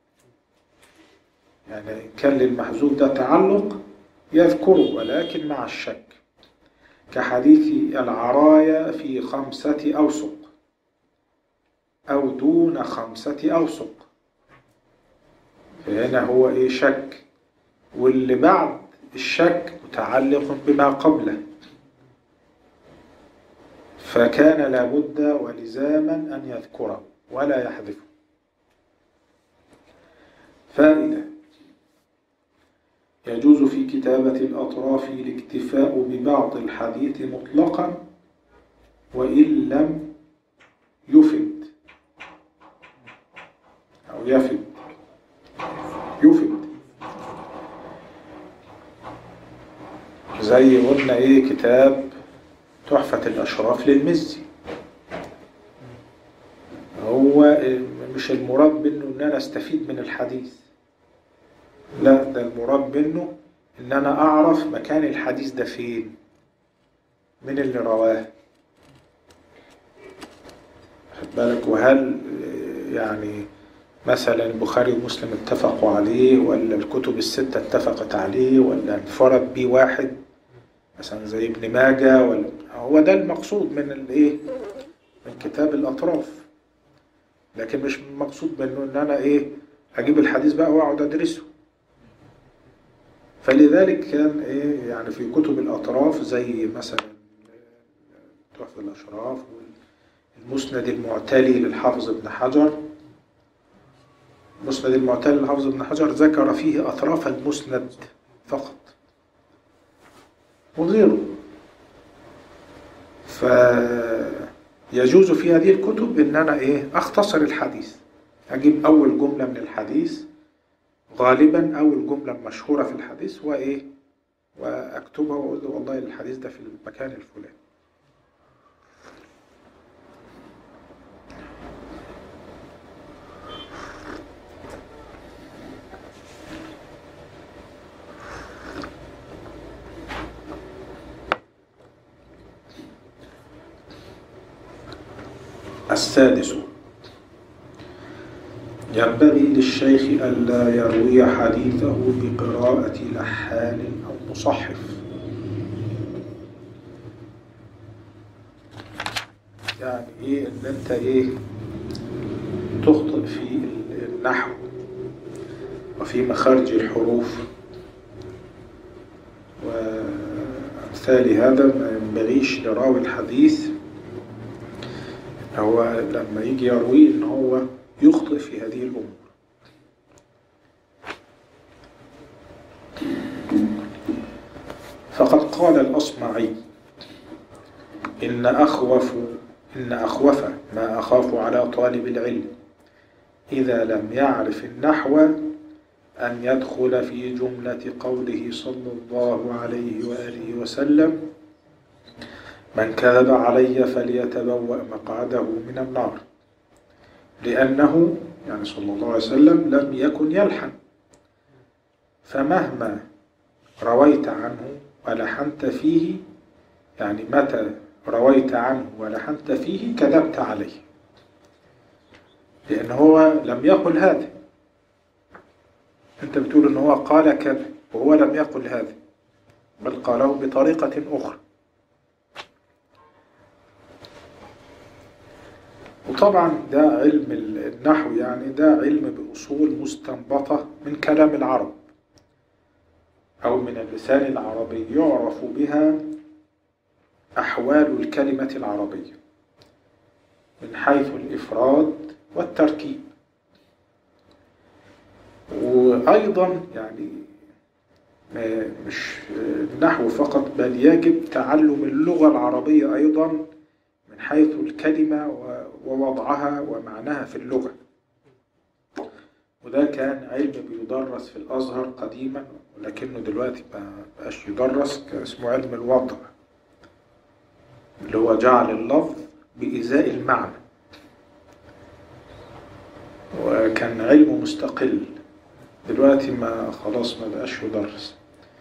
يعني إن كان للمحذوف ده تعلق يذكره ولكن مع الشك، كحديث العرايا في خمسة أوسق أو دون خمسة أوسق، فهنا هو إيه شك، واللي بعد الشك متعلق بما قبله، فكان لابد ولزاما أن يذكره ولا يحذفه. فائدة: يجوز في كتابة الأطراف الاكتفاء ببعض الحديث مطلقا وإن لم يفد أو يفد يفد زي قلنا إيه كتاب تحفة الأشراف للمزي، هو مش المراد منه ان انا استفيد من الحديث، لا، ده المراد منه ان انا اعرف مكان الحديث ده فين، من اللي رواه، خد بالك. وهل يعني مثلا البخاري ومسلم اتفقوا عليه، ولا الكتب الستة اتفقت عليه، ولا انفرد بيه واحد مثلا زي ابن ماجه، ولا هو ده المقصود من الايه، من كتاب الاطراف. لكن مش مقصود منه ان انا ايه اجيب الحديث بقى واقعد ادرسه. فلذلك كان ايه يعني في كتب الاطراف زي مثلا تحفة الاشراف والمسند المعتلي للحافظ ابن حجر. المسند المعتلي للحافظ ابن حجر ذكر فيه اطراف المسند فقط وغيره. فيجوز في هذه الكتب ان انا ايه اختصر الحديث، اجيب اول جملة من الحديث، غالبا اول جملة مشهورة في الحديث، وايه واكتبها واقول له والله الحديث ده في المكان الفلاني. السادس: ينبغي للشيخ ألا يروي حديثه بقراءة لحان أو مصحف. يعني إيه إن أنت إيه تخطئ في النحو وفي مخارج الحروف وأمثال هذا. ما ينبغيش لراوي الحديث هو لما يجي يروي إن هو يخطئ في هذه الأمور. فقد قال الأصمعي: إن أخوف إن أخوف ما أخاف على طالب العلم إذا لم يعرف النحو أن يدخل في جملة قوله صلى الله عليه وآله وسلم: من كذب علي فليتبوأ مقعده من النار. لأنه يعني صلى الله عليه وسلم لم يكن يلحن، فمهما رويت عنه ولحنت فيه، يعني متى رويت عنه ولحنت فيه كذبت عليه، لأن هو لم يقل هذا. أنت بتقول أنه هو قال كذا وهو لم يقل هذا، بل قاله بطريقة أخرى. وطبعا ده علم النحو، يعني ده علم بأصول مستنبطة من كلام العرب أو من اللسان العربي، يعرف بها أحوال الكلمة العربية من حيث الإفراد والتركيب. وأيضا يعني مش النحو فقط، بل يجب تعلم اللغة العربية أيضا من حيث الكلمة ووضعها ومعناها في اللغة. وده كان علم بيدرس في الأزهر قديما، ولكنه دلوقتي ما بقاش يدرس، كان اسمه علم الوضع، اللي هو جعل اللفظ بإزاء المعنى، وكان علم مستقل. دلوقتي ما خلاص ما بقاش يدرس.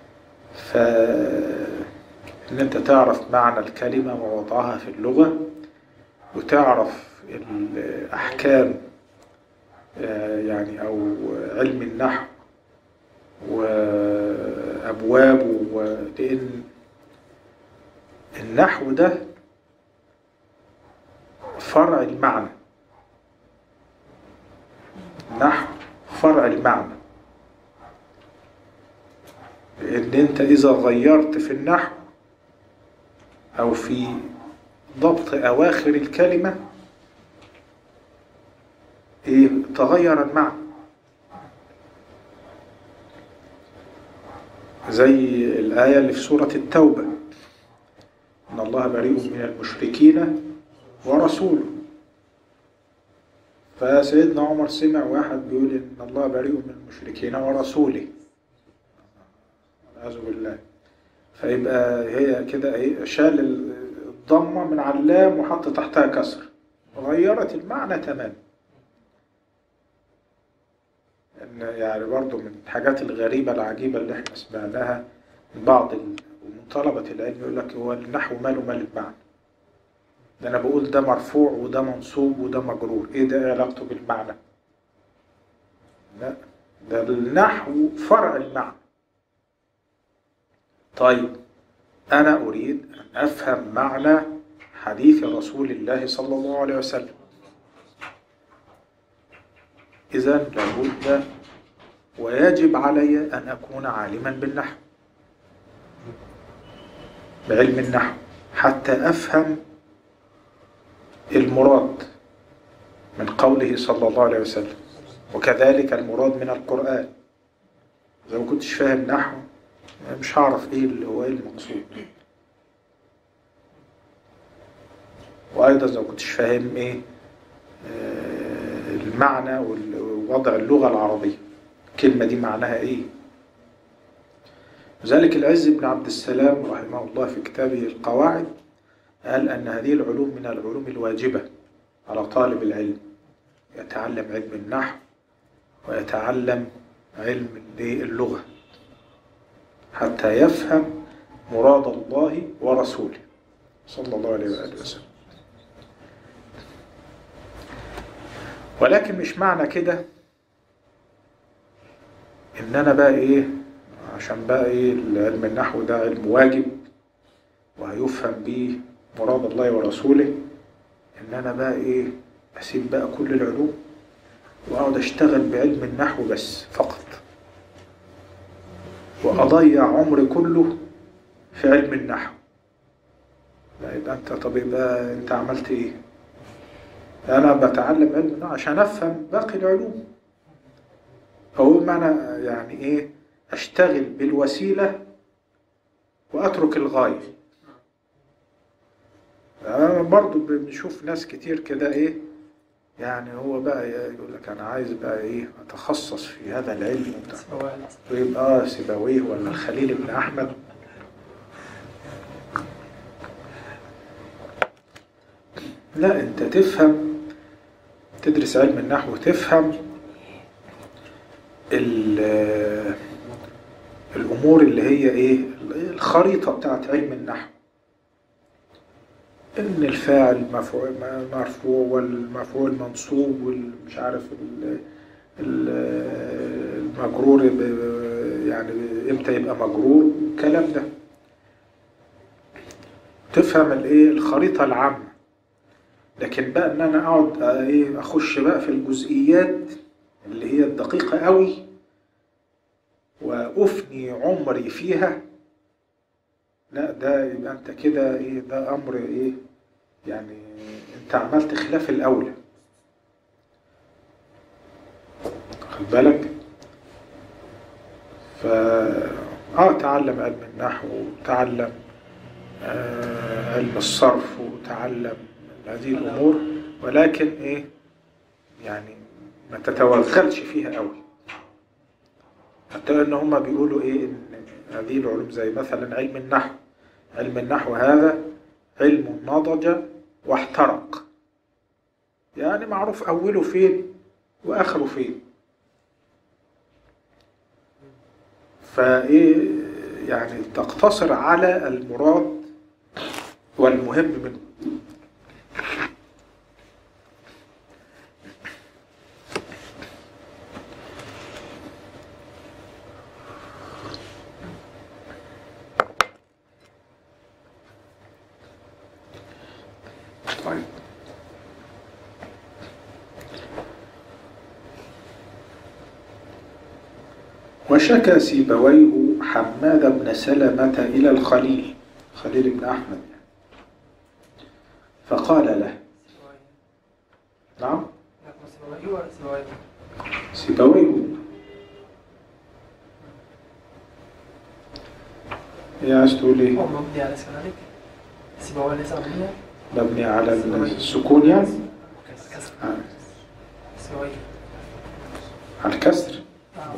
فإن أنت تعرف معنى الكلمة ووضعها في اللغة، وتعرف الأحكام يعني أو علم النحو وأبوابه، لأن النحو ده فرع المعنى. النحو فرع المعنى، لأن أنت إذا غيرت في النحو أو في ضبط أواخر الكلمة إيه تغير المعنى. زي الآية اللي في سورة التوبة: إن الله بريء من المشركين ورسوله. فسيدنا عمر سمع واحد بيقول إن الله بريء من المشركين ورسوله، والعياذ بالله. فيبقى هي كده ايه، شال الضمة من علام وحط تحتها كسر، غيرت المعنى تماما. يعني برضو من الحاجات الغريبة العجيبة اللي احنا سمعناها من بعض ال- من طلبة العلم، يقول لك هو النحو ماله مال المعنى؟ ده أنا بقول ده مرفوع وده منصوب وده مجرور، إيه ده علاقته بالمعنى؟ لا، ده النحو فرع المعنى. طيب أنا أريد أن أفهم معنى حديث رسول الله صلى الله عليه وسلم، إذن لابد ويجب علي أن أكون عالما بالنحو، بعلم النحو، حتى أفهم المراد من قوله صلى الله عليه وسلم، وكذلك المراد من القرآن. إذا ما كنتش فاهم نحو مش هعرف إيه اللي هو إيه المقصود. وأيضا إذا ما كنتش فاهم إيه المعنى ووضع اللغة العربية، الكلمة دي معناها إيه. لذلك العز بن عبد السلام رحمه الله في كتابه القواعد قال أن هذه العلوم من العلوم الواجبة على طالب العلم، يتعلم علم النحو ويتعلم علم اللغة حتى يفهم مراد الله ورسوله صلى الله عليه وآله وسلم. ولكن مش معنى كده إن أنا بقى إيه، عشان بقى إيه علم النحو ده علم واجب وهيفهم به مراد الله ورسوله، إن أنا بقى إيه أسيب بقى كل العلوم وأقعد أشتغل بعلم النحو بس فقط، وأضيع عمري كله في علم النحو. لا، يبقى أنت طب يبقى أنت عملت إيه؟ أنا بتعلم علم النحو عشان أفهم باقي العلوم. هو معنى يعني إيه أشتغل بالوسيلة وأترك الغاية. أنا برضو بنشوف ناس كتير كده إيه، يعني هو بقى يقول لك أنا عايز بقى إيه أتخصص في هذا العلم ويبقى آه سيبويه ولا الخليل بن أحمد. لا، أنت تفهم، تدرس علم النحو تفهم الأمور اللي هي إيه الخريطة بتاعت علم النحو، إن الفاعل مرفوع والمفعول منصوب والمش عارف المجرور يعني إمتى يبقى مجرور، الكلام ده تفهم الإيه الخريطة العامة. لكن بقى إن أنا أقعد إيه أخش بقى في الجزئيات اللي هي الدقيقة قوي وأفني عمري فيها، لا، ده يبقى أنت كده إيه ده أمر إيه يعني أنت عملت خلاف الأولى. خد بالك. فا تعلم علم النحو وتعلم آه علم الصرف وتعلم هذه الأمور، ولكن إيه يعني ما تتوغلش فيها قوي. حتى إن هما بيقولوا إيه إن هذه العلوم زي مثلا علم النحو، علم النحو هذا علم نضج واحترق، يعني معروف أوله فين وآخره فين. فإيه يعني تقتصر على المراد والمهم منه. طيب، وشكى سيبويه حماد بن سلمة إلى الخليل، خليل بن أحمد، فقال له نعم سيبويه يا عايز تقول ايه؟ هو مبني على سكنالك سيبويه ليس مبني مبني على السكون يعني كسر آه. سيبويه على الكسر آه.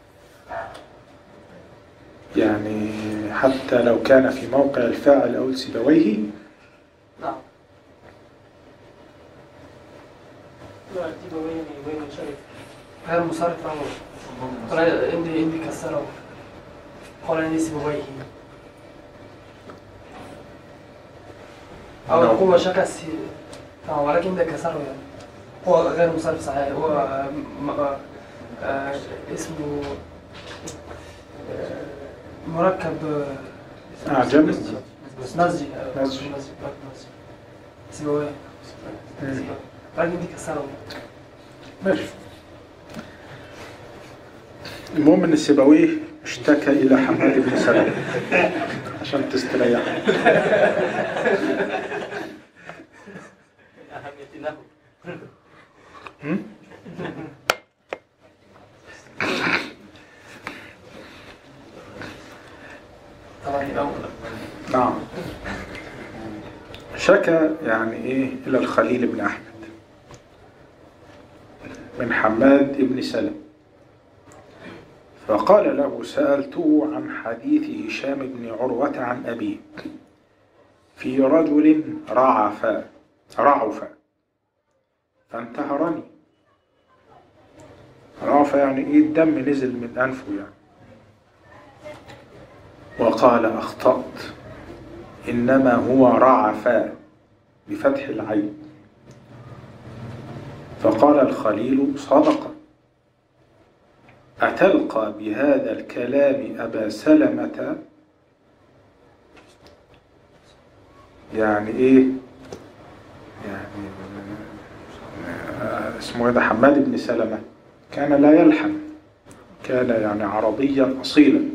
يعني حتى لو كان في موقع الفاعل أو سيبويه. نعم. لا سيبويه وين شريف غير مصرف أو قال عندي عندي كسره قال عندي سبويه أو هو شكس ولكن ده كسره يعني هو غير مصرف صحيح هو آه اسمه آه مركب أعجمي نسجي نسجي سبويه ولكن دي كسره ماشي. المهم ان السيبويه اشتكى الى حماد بن سلمة عشان تستريح. نعم. شكى يعني ايه الى الخليل بن احمد من حماد بن سلمة، فقال له: سألته عن حديث هشام بن عروة عن أبيه في رجل رعف رعف فانتهرني. رعف يعني ايه؟ الدم نزل من أنفه يعني. وقال: أخطأت، إنما هو رعف بفتح العين. فقال الخليل: صدق، أتلقى بهذا الكلام أبا سلمة؟ يعني إيه؟ يعني اسمه هذا حماد بن سلمة كان لا يلحن، كان يعني عربيا أصيلا.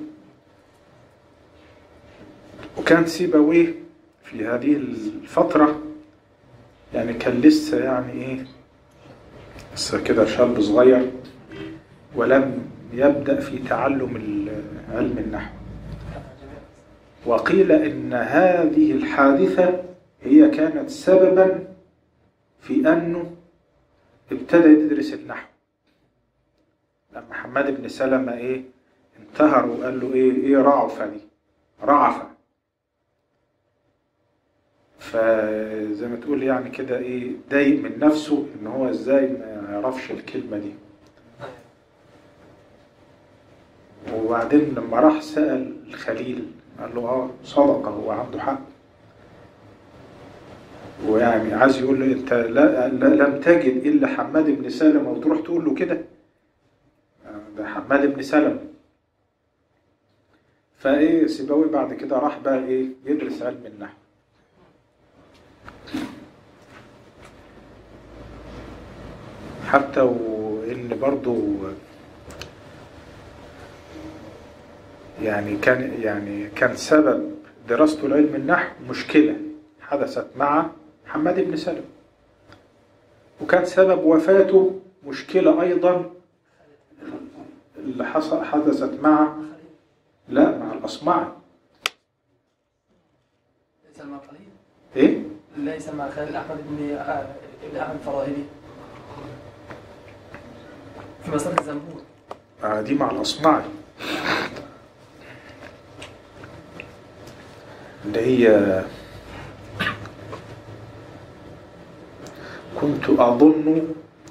وكان سيبويه في هذه الفترة يعني كان لسه يعني إيه، لسه كده شاب صغير، ولم يبدأ في تعلم علم النحو. وقيل إن هذه الحادثة هي كانت سببا في أنه ابتدى يدرس النحو. لما حماد بن سلمة إيه انتهر وقال له إيه إيه رعفة دي، رعفة، فزي ما تقول يعني كده إيه ضايق من نفسه إن هو إزاي ما يعرفش الكلمة دي. وبعدين لما راح سأل الخليل قال له: اه صدق، هو عنده حق. ويعني عايز يقول له: انت لا لم تجد الا حماد بن سلمة وتروح تقول له كده؟ ده حماد بن سلمة. فايه سيبويه بعد كده راح بقى ايه يدرس علم النحو. حتى وان برضو يعني كان يعني كان سبب دراسته لعلم النحو مشكلة حدثت مع حماد بن سلمة، وكان سبب وفاته مشكلة أيضا اللي حصل حدثت مع لا مع الأصمعي. ليس مع خليل إيه؟ ليس مع خليل أحمد بن ابن أحمد الفراهيدي في مسألة الزنبور. آه دي مع الأصمعي اللي هي كنت أظن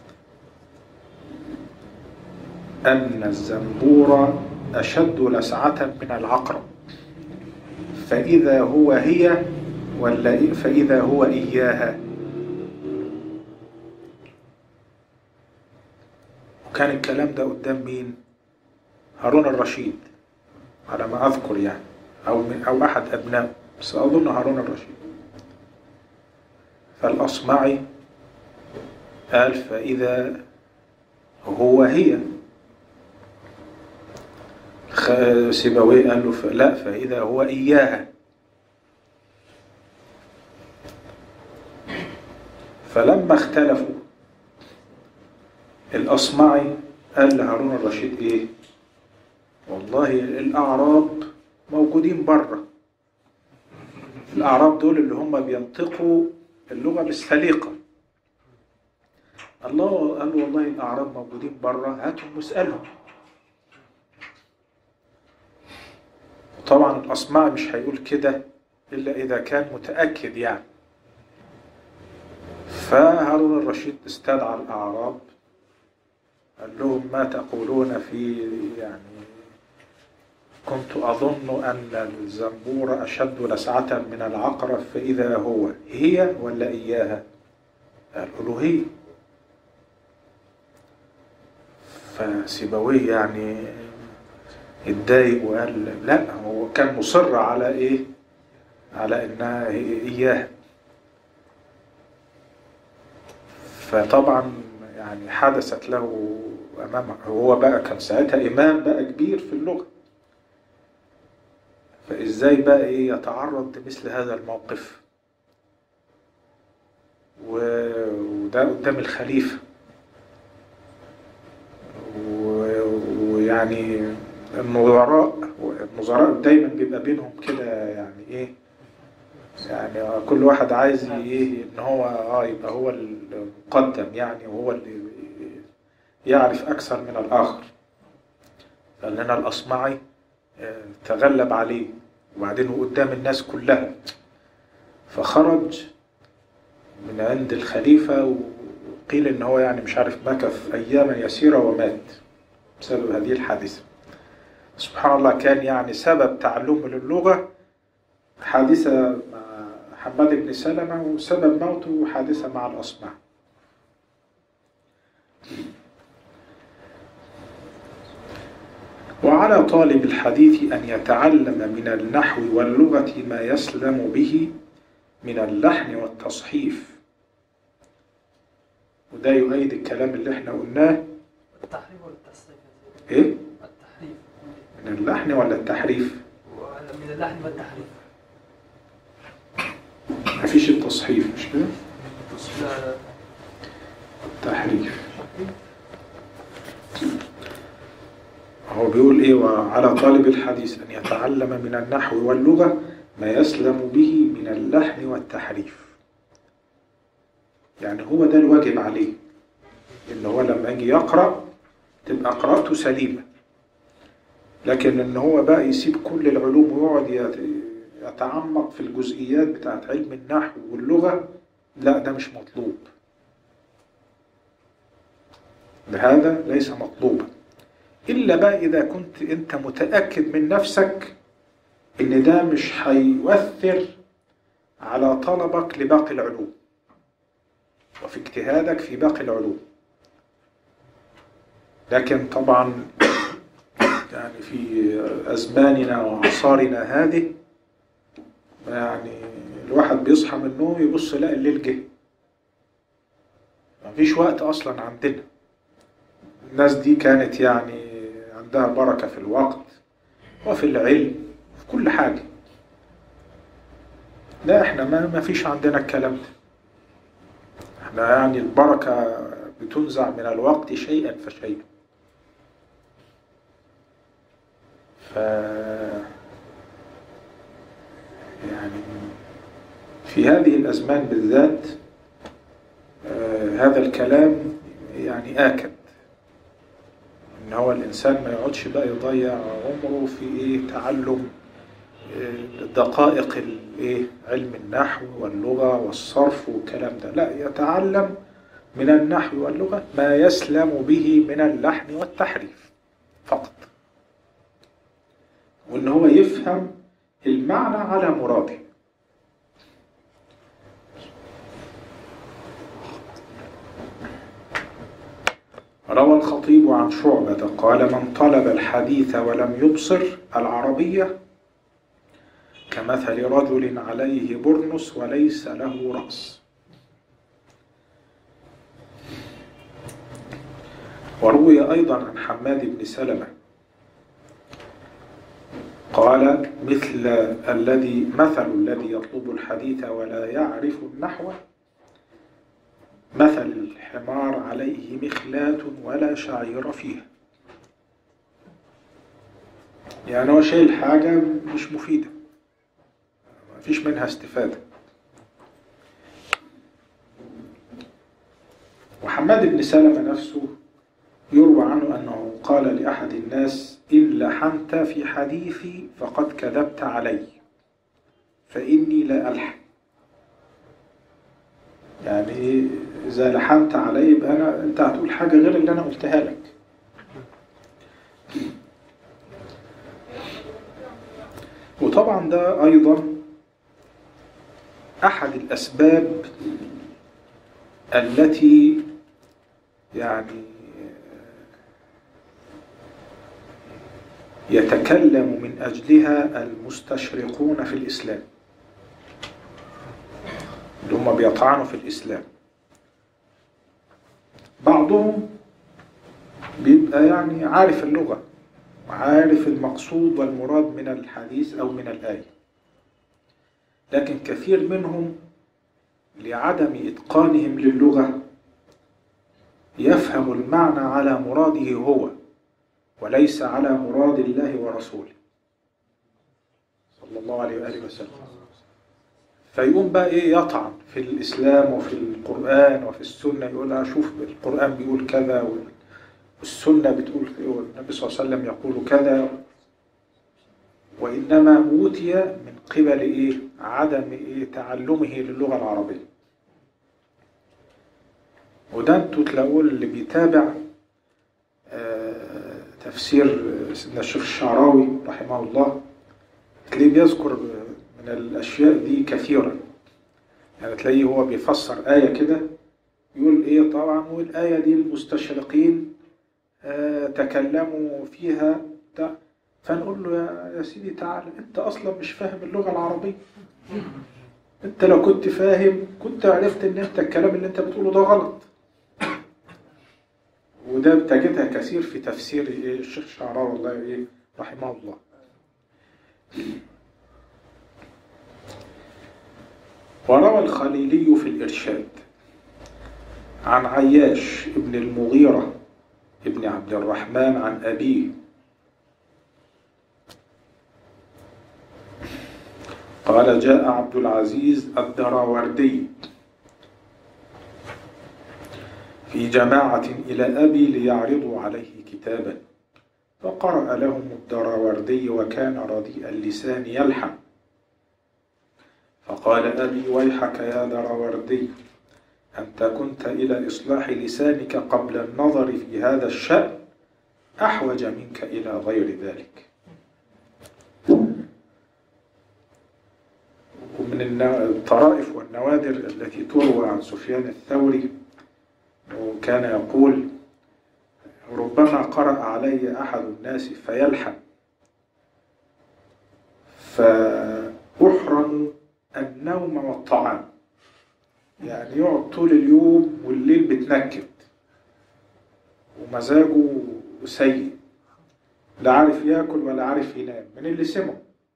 أن الزنبور أشد لسعة من العقرب، فإذا هو هي ولا فإذا هو إياها. وكان الكلام ده قدام مين؟ هارون الرشيد على ما أذكر يعني، أو أو أحد أبنائه، بس أظن هارون الرشيد. فالأصمعي قال: فإذا هو هي. سيبويه قال له: لا، فإذا هو إياها. فلما اختلفوا الأصمعي قال لهارون الرشيد: إيه؟ والله الأعراب موجودين بره، الأعراب دول اللي هم بينطقوا اللغة بالسليقة. الله قال له: والله الأعراب موجودين بره، هاتهم واسألهم. طبعا الأصمعي مش هيقول كده إلا إذا كان متأكد يعني. فهارون الرشيد استدعى الأعراب قال لهم ما تقولون في يعني كنت أظن أن الزنبور أشد لسعة من العقرب فإذا هو هي ولا إياها؟ قالوا هي. فسيبويه يعني اتضايق وقال لا، هو كان مصر على إيه؟ على إنها إياها. فطبعا يعني حدثت له أمامه، هو بقى كان ساعتها إمام بقى كبير في اللغة، فإزاي بقى إيه يتعرض لمثل هذا الموقف وده قدام الخليفة، ويعني النظراء النظراء دايما بيبقى بينهم كده يعني إيه، يعني كل واحد عايز ايه ان هو اه يبقى هو المقدم يعني، وهو اللي يعرف اكثر من الاخر. فلنا الاصمعي تغلب عليه وبعدين قدام الناس كلها، فخرج من عند الخليفة وقيل ان هو يعني مش عارف مكث اياما يسيرة ومات بسبب هذه الحادثة. سبحان الله، كان يعني سبب تعلمه للغة حادثة مع حماد بن سلمة، وسبب موته حادثة مع الأصمع. وعلى طالب الحديث أن يتعلم من النحو واللغة ما يسلم به من اللحن والتصحيف. وده يؤيد الكلام اللي احنا قلناه. التحريف ولا التصحيف؟ ايه؟ التحريف. من اللحن ولا التحريف؟ من اللحن والتحريف. مفيش التصحيف مش كده؟ لا لا. التحريف هو بيقول ايه؟ وعلى طالب الحديث ان يتعلم من النحو واللغة ما يسلم به من اللحن والتحريف. يعني هو ده الواجب عليه، ان هو لما يجي يقرأ تبقى قراءته سليمة. لكن ان هو بقى يسيب كل العلوم ويقعد يتعمق في الجزئيات بتاعت علم النحو واللغة، لا، ده مش مطلوب. هذا ليس مطلوبا، إلا بقى إذا كنت أنت متأكد من نفسك إن ده مش هيؤثر على طلبك لباقي العلوم وفي اجتهادك في باقي العلوم. لكن طبعا يعني في أزماننا وعصارنا هذه يعني الواحد بيصحى من النوم يبص يلاقي الليل جه، مفيش وقت أصلا عندنا. الناس دي كانت يعني عندها بركة في الوقت وفي العلم في كل حاجة. لا، احنا ما ما فيش عندنا الكلام ده. احنا يعني البركة بتنزع من الوقت شيئا فشيئا. ف يعني في هذه الأزمان بالذات آه هذا الكلام يعني آكد، إن هو الإنسان ما يقعدش بقى يضيع عمره في إيه تعلم آه دقائق إيه علم النحو واللغة والصرف والكلام ده. لا، يتعلم من النحو واللغة ما يسلم به من اللحن والتحريف فقط، وإن هو يفهم المعنى على مراده. روى الخطيب عن شعبة قال: من طلب الحديث ولم يبصر العربية كمثل رجل عليه برنس وليس له رأس. وروي أيضا عن حماد بن سلمة قال: مثل الذي مثل الذي يطلب الحديث ولا يعرف النحو مثل الحمار عليه مخلاة ولا شعير فيها. يعني هو شايل حاجة مش مفيدة، ما فيش منها استفادة. وحماد بن سلمة نفسه يروى عنه أنه قال لأحد الناس: إن لحنت في حديثي فقد كذبت علي فإني لا ألحن. يعني إذا لحنت علي يبقى أنا أنت هتقول حاجة غير اللي أنا قلتها لك. وطبعا ده أيضا أحد الأسباب التي يعني يتكلم من أجلها المستشرقون في الإسلام، اللي هم بيطعنوا في الإسلام. بعضهم بيبقى يعني عارف اللغة وعارف المقصود والمراد من الحديث أو من الآية، لكن كثير منهم لعدم إتقانهم للغة يفهم المعنى على مراده هو وليس على مراد الله ورسوله صلى الله عليه وآله وسلم. فيقوم بقى إيه يطعن في الإسلام وفي القرآن وفي السنة، يقول أشوف القرآن بيقول كذا والسنة بتقول والنبي صلى الله عليه وسلم يقول كذا، وإنما أوتي من قبل إيه عدم إيه تعلمه للغة العربية. وده انتوا تلاقوا اللي بيتابع آه تفسير سيدنا الشيخ الشعراوي رحمه الله تلاقيه بيذكر من الأشياء دي كثيرا. يعني تلاقيه هو بيفسر آية كده يقول إيه طبعا والآية دي المستشرقين آه تكلموا فيها، فنقول له يا, يا سيدي تعالى أنت أصلا مش فاهم اللغة العربية. أنت لو كنت فاهم كنت عرفت أن أنت الكلام اللي أنت بتقوله ده غلط. وده بتجدها كثير في تفسير الشيخ الشعراوي الله رحمه الله. وروى الخليلي في الإرشاد عن عياش ابن المغيرة ابن عبد الرحمن عن أبيه قال جاء عبد العزيز الدراوردي في جماعة إلى أبي ليعرضوا عليه كتابا، فقرأ لهم الدراوردي وكان رديء اللسان يلحن، فقال أبي ويحك يا دراوردي أنت كنت إلى إصلاح لسانك قبل النظر في هذا الشأن أحوج منك إلى غير ذلك. ومن الطرائف والنوادر التي تروى عن سفيان الثوري وكان يقول ربما قرأ علي أحد الناس فيلحن فأحرم النوم والطعام، يعني يقعد طول اليوم والليل بتنكد ومزاجه سيء، لا عارف يأكل ولا عارف ينام من اللي سمعه.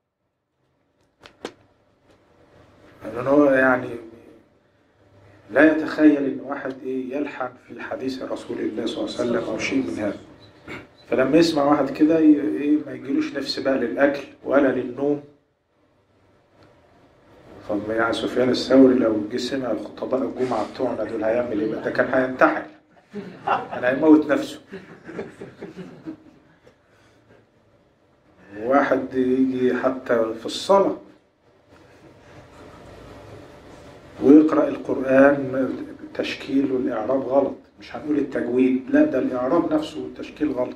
لأنه يعني لا يتخيل ان واحد ايه يلحن في حديث رسول الله صلى الله عليه وسلم او شيء من هذا. فلما يسمع واحد كده ايه ما يجيلوش نفس بقى للاكل ولا للنوم. يعني سفيان الثوري لو جه سمع الخطباء الجمعه بتوعنا دول هيعمل ايه؟ ده كان هينتحر، كان هيموت نفسه. واحد يجي حتى في الصلاه ويقرأ القرآن التشكيل والإعراب غلط، مش هنقول التجويد، لا ده الإعراب نفسه والتشكيل غلط.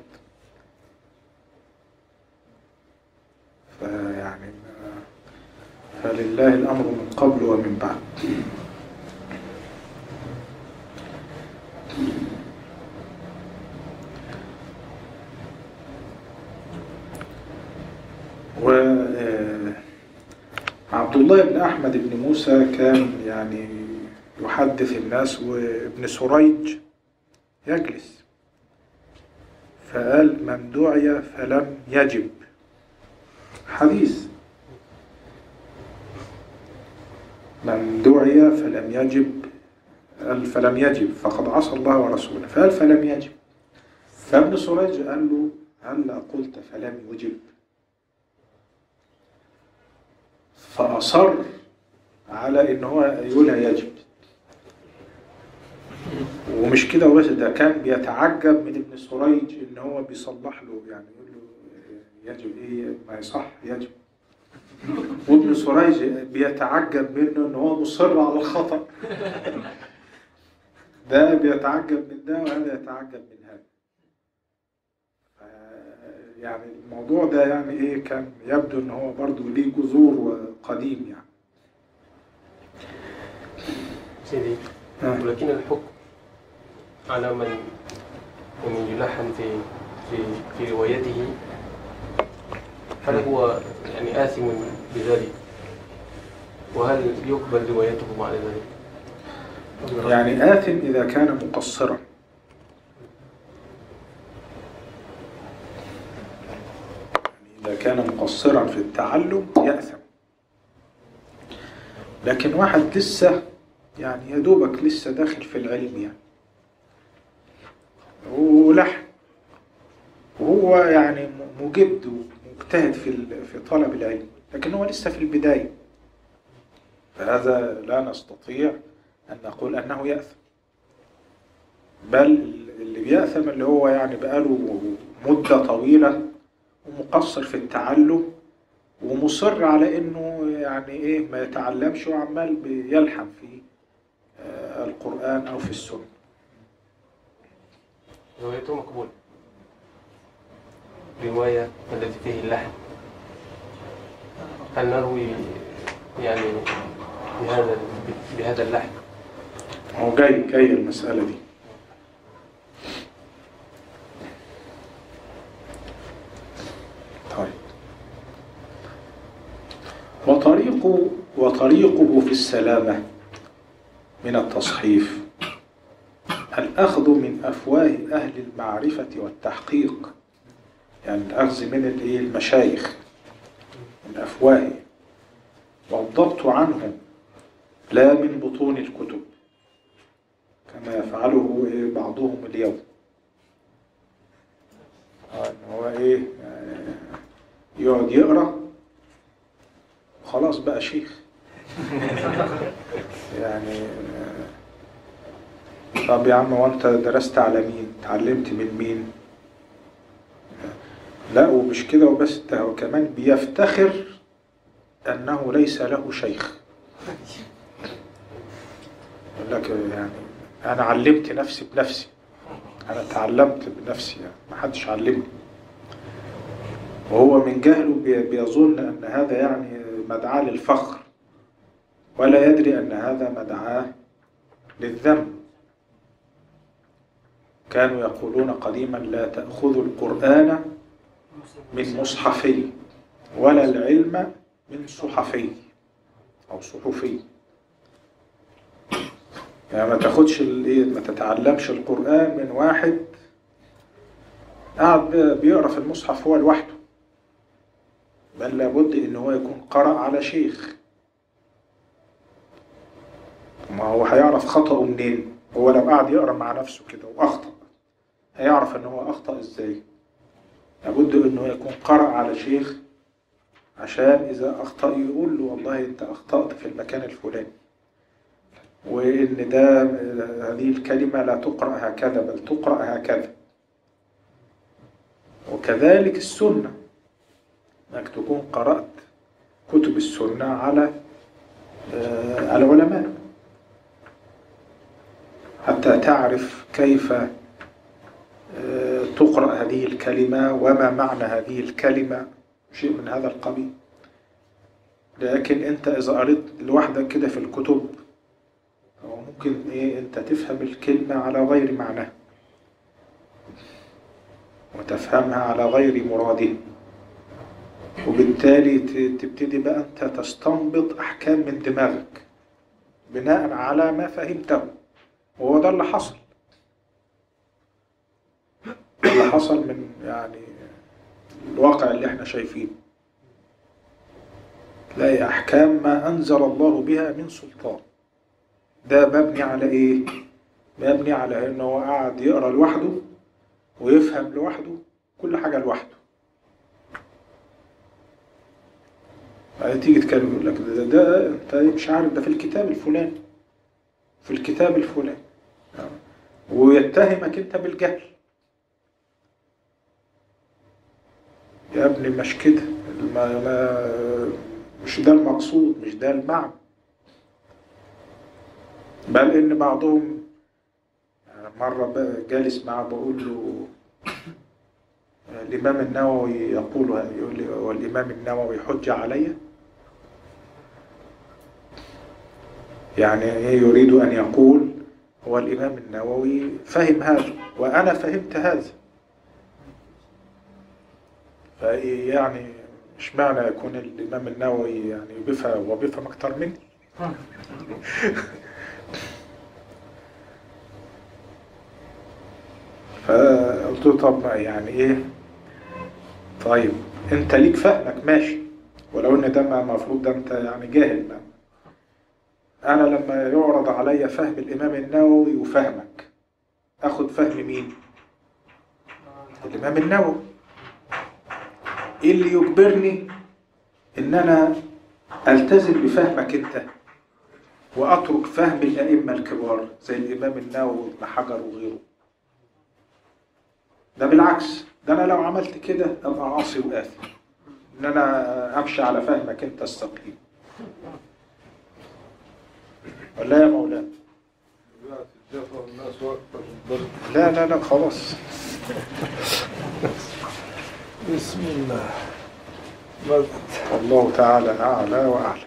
فيعني فلله الأمر من قبل ومن بعد. و عبد الله بن أحمد بن موسى كان يعني يحدث الناس وابن سريج يجلس، فقال من دعي فلم يجب، حديث من دعي فلم يجب قال فلم يجب فقد عصى الله ورسوله، فقال فلم يجب. فابن سريج قال له هل قلت فلم يجب؟ فأصر على إن هو يقولها يجب. ومش كده وبس، ده كان بيتعجب من ابن سريج إن هو بيصلح له، يعني يقول له يجب إيه ما يصح يجب. وابن سريج بيتعجب منه إن هو مصر على الخطأ. ده بيتعجب من ده وهذا يتعجب من هذا. يعني الموضوع ده يعني ايه كان يبدو ان هو برضو ليه جذور قديم يعني. سيدي آه. ولكن الحكم على من ومن يلحن في في في روايته، هل هو يعني آثم بذلك؟ وهل يقبل روايته بعد ذلك؟ يعني آثم إذا كان مقصرا، إذا كان مقصرا في التعلم يأثم. لكن واحد لسه يعني يدوبك لسه داخل في العلم يعني ولحن، وهو يعني مجد ومجتهد في في طلب العلم، لكن هو لسه في البداية، فهذا لا نستطيع أن نقول أنه يأثم. بل اللي بيأثم اللي هو يعني بقاله مدة طويلة ومقصر في التعلم ومصر على أنه يعني إيه ما يتعلمش وعمال بيلحن في القرآن أو في السنة. روايته مقبولة. رواية التي فيه اللحن هل نروي يعني بهذا بهذا اللحن؟ هو جاي جاي المسألة دي. طيب، وطريقه وطريقه في السلامة من التصحيف الأخذ من أفواه أهل المعرفة والتحقيق، يعني الأخذ من المشايخ من أفواه، والضبط عنهم لا من بطون الكتب كما يفعله بعضهم اليوم. هو إيه يقعد يقرأ خلاص بقى شيخ يعني. طب يا عم وانت درست على مين؟ تعلمت من مين؟ لا، ومش كده وبس، ده هو كمان بيفتخر أنه ليس له شيخ. يقول لك يعني أنا علمت نفسي بنفسي، أنا تعلمت بنفسي يعني ما حدش علمني. وهو من جهله بيظن أن هذا يعني مدعاة للفخر، ولا يدري أن هذا مدعاة للذم. كانوا يقولون قديما لا تأخذوا القرآن من مصحفي ولا العلم من صحفي أو صحفي. يعني ما تاخدش ما تتعلمش القرآن من واحد قاعد بيقرأ في المصحف هو لوحده، بل لابد إن هو يكون قرأ على شيخ. ما هو هيعرف خطأه منين؟ هو لو قاعد يقرأ مع نفسه كده وأخطأ هيعرف إن هو أخطأ إزاي؟ لابد إنه يكون قرأ على شيخ عشان إذا أخطأ يقول له والله أنت أخطأت في المكان الفلاني، وإن ده هذه الكلمة لا تقرأ هكذا بل تقرأ هكذا. وكذلك السنة، أنك تكون قرأت كتب السنة على العلماء حتى تعرف كيف تقرأ هذه الكلمة وما معنى هذه الكلمة، شيء من هذا القبيل. لكن أنت إذا قرأت لوحدك كده في الكتب ممكن إيه أنت تفهم الكلمة على غير معناها وتفهمها على غير مراده، وبالتالي تبتدي بقى أنت تستنبط أحكام من دماغك بناء على ما فهمته. وهو ده اللي حصل اللي حصل من يعني الواقع اللي احنا شايفينه. تلاقي أحكام ما أنزل الله بها من سلطان، ده مبني على إيه؟ مبني على إنه هو قاعد يقرأ لوحده ويفهم لوحده كل حاجة لوحده. بعدين تيجي تكلم يقول لك ده, ده أنت مش عارف ده في الكتاب الفلاني في الكتاب الفلاني ويتهمك أنت بالجهل. يا ابني مش كده، ما ما مش ده المقصود، مش ده المعنى. بل إن بعضهم مرة بقى جالس معه بقول له الإمام النووي يقول، يقول لي والإمام النووي حجة علي؟ يعني يريد أن يقول هو الإمام النووي فهم هذا وأنا فهمت هذا، فيعني مش معنى يكون الإمام النووي يعني بيفهم وبيفهم أكتر مني. فقلت له طب يعني إيه، طيب أنت ليك فهمك ماشي، ولو إن ده المفروض ده أنت يعني جاهل. ما أنا لما يعرض علي فهم الإمام النووي وفهمك أخذ فهم مين؟ الإمام النووي. إيه اللي يجبرني إن أنا ألتزم بفهمك أنت وأترك فهم الأئمة الكبار زي الإمام النووي وابن حجر وغيره؟ ده بالعكس، ده أنا لو عملت كده أبقى عاصي وآثم، إن أنا أمشي على فهمك أنت السقيم. ولا يا مولانا؟ لا لا لا خلاص. بسم الله. الله تعالى أعلى وأعلى.